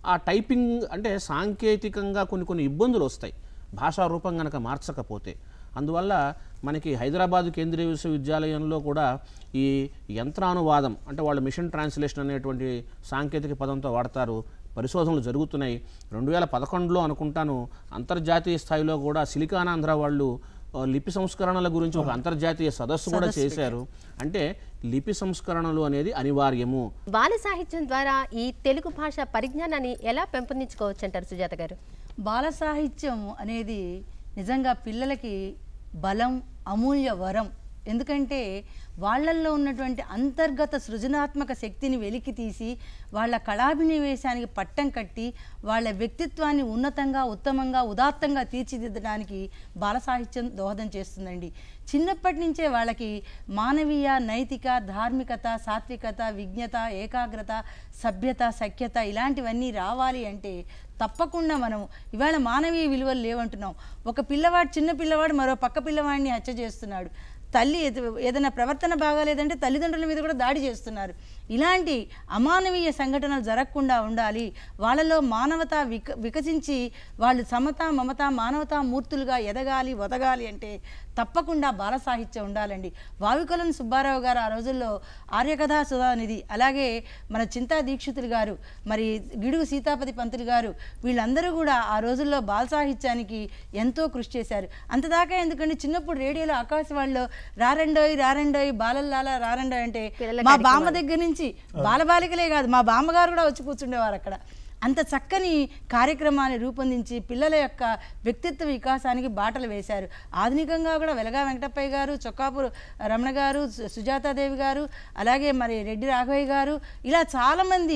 ఆ టైపింగ్ అంటే సాంకేతికంగా కొన్ని ఇబ్బందులు వస్తాయి భాషా రూపం కనుక మార్చకపోతే. అందువల్ల మనకి హైదరాబాద్ కేంద్రీయ విశ్వవిద్యాలయంలో కూడా ఈ యంత్రానువాదం అంటే వాళ్ళు మిషన్ ట్రాన్స్లేషన్ అనేటువంటి సాంకేతిక పదంతో వాడతారు. పరిశోధనలు జరుగుతున్నాయి. 2011లో అనుకుంటాను అంతర్జాతీయ స్థాయిలో కూడా సిలికానాంధ్ర వాళ్ళు లిపి సంస్కరణల గురించి ఒక అంతర్జాతీయ సదస్సు కూడా చేశారు. అంటే లిపి సంస్కరణలు అనేది అనివార్యము. బాల సాహిత్యం ద్వారా ఈ తెలుగు భాష పరిజ్ఞానాన్ని ఎలా పెంపొందించుకోవచ్చు అంటారు సుజాత గారు? బాల సాహిత్యం అనేది నిజంగా పిల్లలకి బలం, అమూల్య వరం. ఎందుకంటే వాళ్ళల్లో ఉన్నటువంటి అంతర్గత సృజనాత్మక శక్తిని వెలికి తీసి వాళ్ళ కళాభినివేశానికి పట్టం కట్టి వాళ్ళ వ్యక్తిత్వాన్ని ఉన్నతంగా, ఉత్తమంగా, ఉదాత్తంగా తీర్చిదిద్దడానికి బాల సాహిత్యం దోహదం చేస్తుందండి. చిన్నప్పటి నుంచే వాళ్ళకి మానవీయ, నైతిక, ధార్మికత, సాత్వికత, విజ్ఞత, ఏకాగ్రత, సభ్యత, సఖ్యత ఇలాంటివన్నీ రావాలి అంటే తప్పకుండా మనం ఇవాళ మానవీయ విలువలు లేవంటున్నాం. ఒక పిల్లవాడు, చిన్న పిల్లవాడు మరో పక్క పిల్లవాడిని హత్య చేస్తున్నాడు. తల్లి ఏదైనా ప్రవర్తన బాగాలేదంటే తల్లిదండ్రుల మీద కూడా దాడి చేస్తున్నారు. ఇలాంటి అమానవీయ సంఘటనలు జరగకుండా ఉండాలి. వాళ్ళలో మానవత వికసించి వాళ్ళు సమత, మమత, మానవతా మూర్తులుగా ఎదగాలి, ఒదగాలి అంటే తప్పకుండా బాల సాహిత్యం ఉండాలండి. వావికొలం సుబ్బారావు గారు ఆ రోజుల్లో ఆర్యకథా సుధానిధి, అలాగే మన చింతా దీక్షితులు గారు, మరి గిడుగు సీతాపతి పంతులు గారు, వీళ్ళందరూ కూడా ఆ రోజుల్లో బాల సాహిత్యానికి ఎంతో కృషి చేశారు. అంతదాకా ఎందుకంటే చిన్నప్పుడు రేడియోలో ఆకాశవాణిలో రారండోయ్ రారండోయ్ బాలల్లాలా రారండోయ్ అంటే మా బామ్మ దగ్గర నుంచి బాలబాలికలే కాదు మా బామ్మగారు కూడా వచ్చి కూర్చుండేవారు అక్కడ. అంత చక్కని కార్యక్రమాన్ని రూపొందించి పిల్లల యొక్క వ్యక్తిత్వ వికాసానికి బాటలు వేశారు. ఆధునికంగా కూడా వెలగా వెంకటప్పయ్య గారు, చొక్కాపూర్ రమణ గారు, సుజాతాదేవి గారు, అలాగే మరి రెడ్డి రాఘవయ్య గారు, ఇలా చాలామంది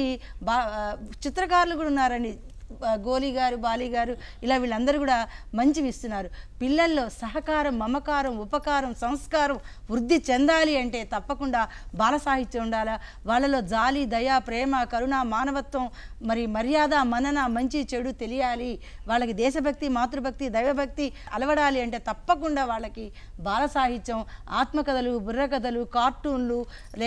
చిత్రకారులు కూడా ఉన్నారండి. గోలి గారు, బాలి గారు, ఇలా వీళ్ళందరూ కూడా మంచివి ఇస్తున్నారు. పిల్లల్లో సహకారం, మమకారం, ఉపకారం, సంస్కారం వృద్ధి చెందాలి అంటే తప్పకుండా బాల సాహిత్యం ఉండాలా. వాళ్ళలో జాలి, దయ, ప్రేమ, కరుణ, మానవత్వం, మరి మర్యాద, మనన, మంచి చెడు తెలియాలి. వాళ్ళకి దేశభక్తి, మాతృభక్తి, దైవభక్తి అలవడాలి అంటే తప్పకుండా వాళ్ళకి బాల సాహిత్యం, ఆత్మకథలు, బుర్రకథలు, కార్టూన్లు,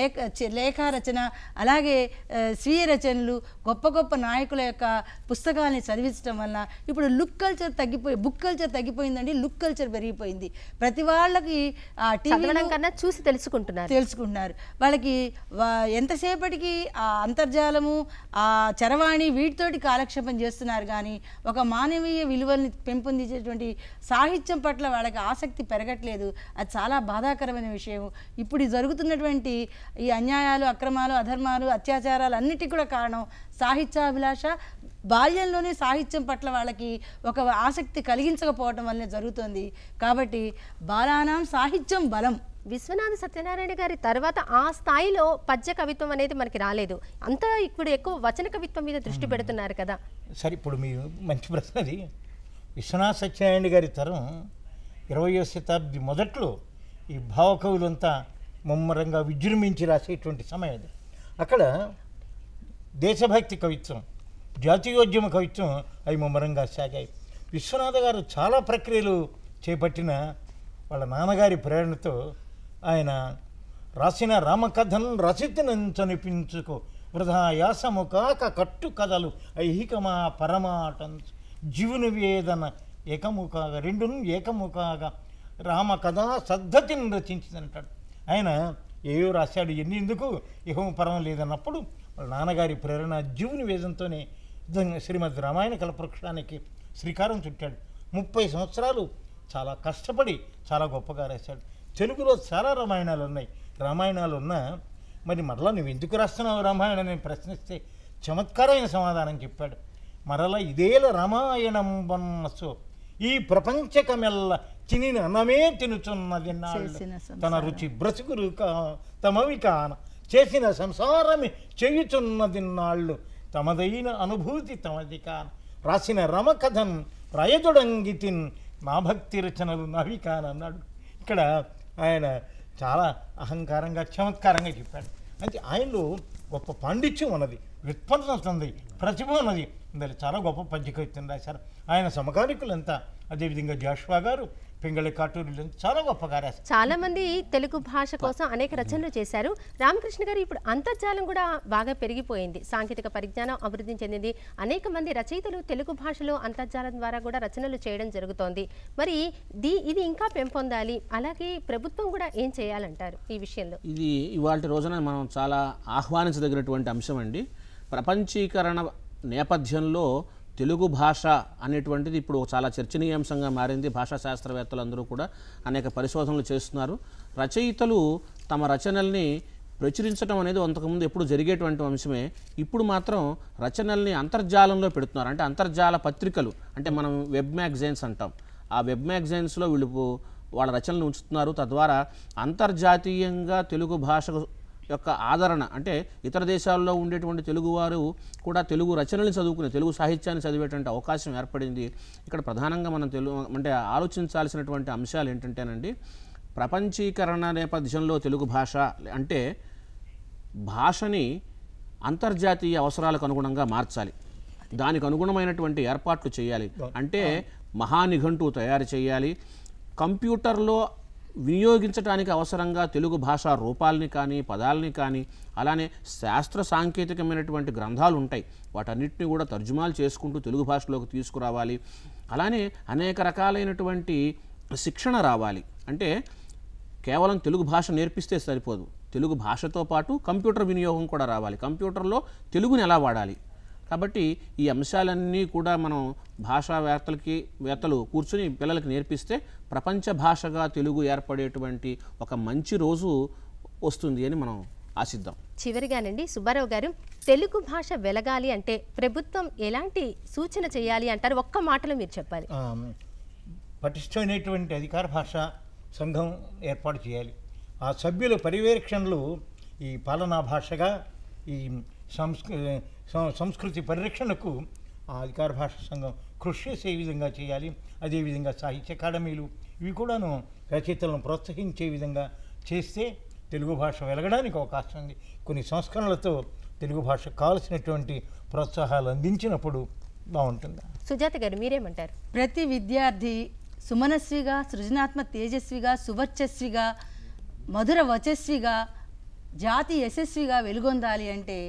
లేఖారచన, అలాగే స్వీయ రచనలు, గొప్ప గొప్ప నాయకుల యొక్క పుస్తకాలని చదివించడం వల్ల ఇప్పుడు బుక్ కల్చర్ తగ్గిపోయిందండి. లుక్ కల్చర్ పెరిగిపోయింది. ప్రతి వాళ్ళకి చదవడం కన్నా చూసి తెలుసుకుంటున్నారు. వాళ్ళకి ఎంతసేపటికి ఆ అంతర్జాలము, ఆ చరవాణి వీటితోటి కాలక్షేపం చేస్తున్నారు. కానీ ఒక మానవీయ విలువల్ని పెంపొందించేటువంటి సాహిత్యం పట్ల వాళ్ళకి ఆసక్తి పెరగట్లేదు. అది చాలా బాధాకరమైన విషయం. ఇప్పుడు జరుగుతున్నటువంటి ఈ అన్యాయాలు, అక్రమాలు, అధర్మాలు, అత్యాచారాలు అన్నిటికీ కూడా కారణం సాహిత్యాభిలాష. బాల్యంలోనే సాహిత్యం పట్ల వాళ్ళకి ఒక ఆసక్తి కలిగించకపోవటం వల్లనే జరుగుతుంది. కాబట్టి బాలానాం సాహిత్యం బలం. విశ్వనాథ సత్యనారాయణ గారి తర్వాత ఆ స్థాయిలో పద్య కవిత్వం అనేది మనకి రాలేదు. అంతా ఇప్పుడు ఎక్కువ వచన కవిత్వం మీద దృష్టి పెడుతున్నారు కదా. సరే, ఇప్పుడు మీరు మంచి ప్రశ్న అది. విశ్వనాథ సత్యనారాయణ గారి తరం 20వ శతాబ్ది మొదట్లో ఈ భావకవులంతా ముమ్మరంగా విజృంభించి రాసేటువంటి సమయం అది. అక్కడ దేశభక్తి కవిత్వం, జాతీయోద్యమ కవిత్వం అవి ముమ్మరంగా సాగాయి. విశ్వనాథ గారు చాలా ప్రక్రియలు చేపట్టిన వాళ్ళ నాన్నగారి ప్రేరణతో ఆయన రాసిన రామకథను రసితనంచనిపించుకో వృధా యాసము కాక కట్టు కథలు ఐహికమా పరమాటం జీవుని వేదన ఏకముఖాగా రెండును ఏకముఖాగా రామకథ సద్ధతిని రచించిందంటాడు. ఆయన ఏయో రాశాడు, ఎందుకు ఇహం పరం లేదన్నప్పుడు వాళ్ళ నాన్నగారి ప్రేరణ జీవుని వేదంతోనే శ్రీమద్ రామాయణ కల్పవృక్షానికి శ్రీకారం చుట్టాడు. 30 సంవత్సరాలు చాలా కష్టపడి చాలా గొప్పగా రాశాడు. తెలుగులో చాలా రామాయణాలు ఉన్నా మరి మరలా నువ్వు ఎందుకు రాస్తున్నావు రామాయణం అని ప్రశ్నిస్తే చమత్కారమైన సమాధానం చెప్పాడు. మరలా ఇదేల రామాయణం వన్నసో ఈ ప్రపంచకమెల్ల చినిన అన్నమే తినుచున్నది తన రుచి బ్రతుకురు తమవి కాన చేసిన సంసారమే చేయుచున్నది నాళ్ళు తమదైన అనుభూతి తమది కాన రాసిన రమకథం ప్రయజుడంగితిన్ నా భక్తి రచనలు నవి కానన్నాడు. ఇక్కడ ఆయన చాలా అహంకారంగా చమత్కారంగా చెప్పాడు. అంటే ఆయనలో గొప్ప పాండిత్యం ఉన్నది, వ్యుత్పన్నత ఉంది, ప్రతిభ ఉన్నది. అందులో చాలా గొప్ప పద్య కవిత్వం రాశారు. ఆయన సమకాలికులంతా అదేవిధంగా జాషువా గారు, పింగళి కాటూరులు చాలా గొప్పగా రాశారు. చాలా మంది తెలుగు భాష కోసం అనేక రచనలు చేశారు. రామకృష్ణ గారు, ఇప్పుడు అంతర్జాలం కూడా బాగా పెరిగిపోయింది, సాంకేతిక పరిజ్ఞానం అభివృద్ధి చెందింది. అనేక మంది రచయితలు తెలుగు భాషలో అంతర్జాలం ద్వారా కూడా రచనలు చేయడం జరుగుతోంది. మరి ఇది ఇంకా పెంపొందాలి, అలాగే ప్రభుత్వం కూడా ఏం చేయాలంటారు ఈ విషయంలో? ఇది ఇవాళ రోజున మనం చాలా ఆహ్వానించదగినటువంటి అంశం అండి. ప్రపంచీకరణ నేపథ్యంలో తెలుగు భాష అనేటువంటిది ఇప్పుడు చాలా చర్చనీయాంశంగా మారింది. భాషా శాస్త్రవేత్తలందరూ కూడా అనేక పరిశోధనలు చేస్తున్నారు. రచయితలు తమ రచనల్ని ప్రచురించడం అనేది అంతకుముందు ఎప్పుడు జరిగేటువంటి అంశమే. ఇప్పుడు మాత్రం రచనల్ని అంతర్జాలంలో పెడుతున్నారు. అంటే అంతర్జాల పత్రికలు, అంటే మనం వెబ్ మ్యాగజైన్స్ అంటాం, ఆ వెబ్ మ్యాగజైన్స్లో వీళ్ళు వాళ్ళ రచనలు ఉంచుతున్నారు. తద్వారా అంతర్జాతీయంగా తెలుగు భాష యొక్క ఆదరణ, అంటే ఇతర దేశాల్లో ఉండేటువంటి తెలుగువారు కూడా తెలుగు రచనల్ని చదువుకునే, తెలుగు సాహిత్యాన్ని చదివేటువంటి అవకాశం ఏర్పడింది. ఇక్కడ ప్రధానంగా మనం అంటే ఆలోచించాల్సినటువంటి అంశాలు ఏంటంటేనండి, ప్రపంచీకరణ నేపథ్యంలో తెలుగు భాష అంటే భాషని అంతర్జాతీయ అవసరాలకు అనుగుణంగా మార్చాలి, దానికి అనుగుణమైనటువంటి ఏర్పాట్లు చేయాలి. అంటే మహానిఘంటువు తయారు చేయాలి, కంప్యూటర్లో వినియోగించడానికి అవసరంగా తెలుగు భాషా రూపాలని కానీ పదాలని కానీ, అలానే శాస్త్ర సాంకేతికమైనటువంటి గ్రంథాలు ఉంటాయి, వాటన్నిటిని కూడా తర్జుమాలు చేసుకుంటూ తెలుగు భాషలోకి తీసుకురావాలి. అలానే అనేక రకాలైనటువంటి శిక్షణ రావాలి. అంటే కేవలం తెలుగు భాష నేర్పిస్తే సరిపోదు, తెలుగు భాషతో పాటు కంప్యూటర్ వినియోగం కూడా రావాలి, కంప్యూటర్లో తెలుగుని ఎలా వాడాలి. కాబట్టి ఈ అంశాలన్నీ కూడా మనం వేత్తలు కూర్చొని పిల్లలకి నేర్పిస్తే ప్రపంచ భాషగా తెలుగు ఏర్పడేటువంటి ఒక మంచి రోజు వస్తుంది అని మనం ఆశిద్దాం. చివరిగానండి సుబ్బారావు గారు, తెలుగు భాష వెలగాలి అంటే ప్రభుత్వం ఎలాంటి సూచన చేయాలి అంటారు? ఒక్క మాటలో మీరు చెప్పాలి. పటిష్టమైనటువంటి అధికార భాష సంఘం ఏర్పాటు చేయాలి. ఆ సభ్యుల పర్యవేక్షణలు ఈ పాలనా భాషగా, ఈ సంస్కృతి పరిరక్షణకు ఆ అధికార భాష సంఘం కృషి చేసే విధంగా చేయాలి. అదేవిధంగా సాహిత్య అకాడమీలు ఇవి కూడాను రచయితలను ప్రోత్సహించే విధంగా చేస్తే తెలుగు భాష వెలగడానికి అవకాశం ఉంది. కొన్ని సంస్కరణలతో తెలుగు భాషకు కావలసినటువంటి ప్రోత్సాహాలు అందించినప్పుడు బాగుంటుంది. సుజాత గారు మీరేమంటారు? ప్రతి విద్యార్థి సుమనస్విగా, సృజనాత్మక తేజస్విగా, సువర్చస్విగా, మధుర వచస్విగా, జాతి యశస్విగా వెలుగొందాలి అంటే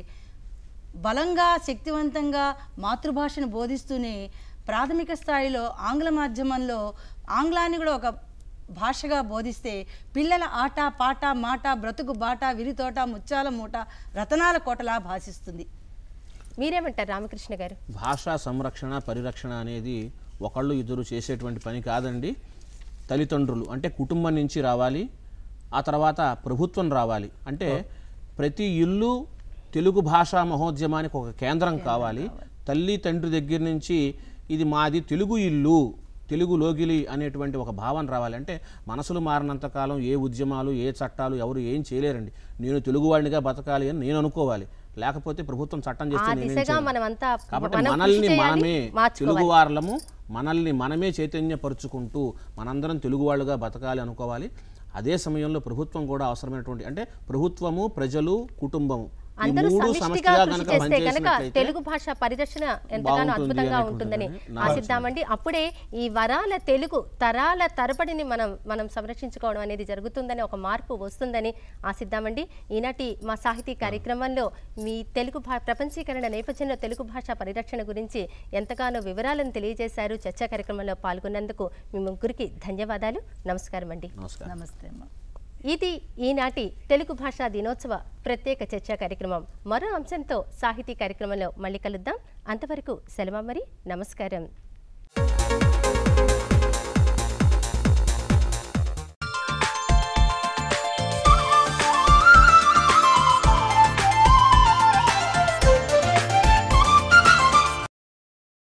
బలంగా, శక్తివంతంగా మాతృభాషను బోధిస్తూనే ప్రాథమిక స్థాయిలో ఆంగ్ల మాధ్యమంలో ఆంగ్లాన్ని కూడా ఒక భాషగా బోధిస్తే పిల్లల ఆట పాట మాట బ్రతుకు బాట విరితోట ముత్యాల మూట రతనాల కోటలా భాషిస్తుంది. మీరేమంటారు రామకృష్ణ గారు? భాషా సంరక్షణ పరిరక్షణ అనేది ఒకళ్ళు ఇద్దరు చేసేటువంటి పని కాదండి. తల్లిదండ్రులు అంటే కుటుంబం నుంచి రావాలి, ఆ తర్వాత ప్రభుత్వం రావాలి. అంటే ప్రతి ఇల్లు తెలుగు భాషా మహోద్యమానికి ఒక కేంద్రం కావాలి. తల్లి తండ్రి దగ్గర నుంచి ఇది మాది తెలుగు ఇల్లు, తెలుగు లోగిలి అనేటువంటి ఒక భావన రావాలి. అంటే మనసులు మారినంతకాలం ఏ ఉద్యమాలు, ఏ చట్టాలు ఎవరు ఏం చేయలేరండి. నేను తెలుగువాడినిగా బతకాలి అని నేను అనుకోవాలి, లేకపోతే ప్రభుత్వం చట్టం చేస్తే కాబట్టి మనల్ని మనమే తెలుగువార్లము, మనల్ని మనమే చైతన్యపరుచుకుంటూ మనందరం తెలుగువాళ్ళుగా బతకాలి అనుకోవాలి. అదే సమయంలో ప్రభుత్వం కూడా అవసరమైనటువంటి, అంటే ప్రభుత్వము, ప్రజలు, కుటుంబము అందరూ సమిష్టిగా కృషి చేస్తే కనుక తెలుగు భాష పరిరక్షణ ఎంతగానో అద్భుతంగా ఉంటుందని ఆశిద్దామండి. అప్పుడే ఈ వరాల తెలుగు తరాల తరబడిని మనం సంరక్షించుకోవడం అనేది జరుగుతుందని, ఒక మార్పు వస్తుందని ఆశిద్దామండి. ఈనాటి మా సాహితీ కార్యక్రమంలో మీ తెలుగు ప్రపంచీకరణ నేపథ్యంలో తెలుగు భాష పరిరక్షణ గురించి ఎంతగానో వివరాలను తెలియజేశారు. చర్చా కార్యక్రమంలో పాల్గొన్నందుకు మీ ముగ్గురికి ధన్యవాదాలు. నమస్కారం అండి. నమస్తే అమ్మ. ఇది ఈనాటి తెలుగు భాషా దినోత్సవ ప్రత్యేక చర్చా కార్యక్రమం. మరో అంశంతో సాహితీ కార్యక్రమంలో మళ్ళీ కలుద్దాం. అంతవరకు సెలవు మరి. నమస్కారం.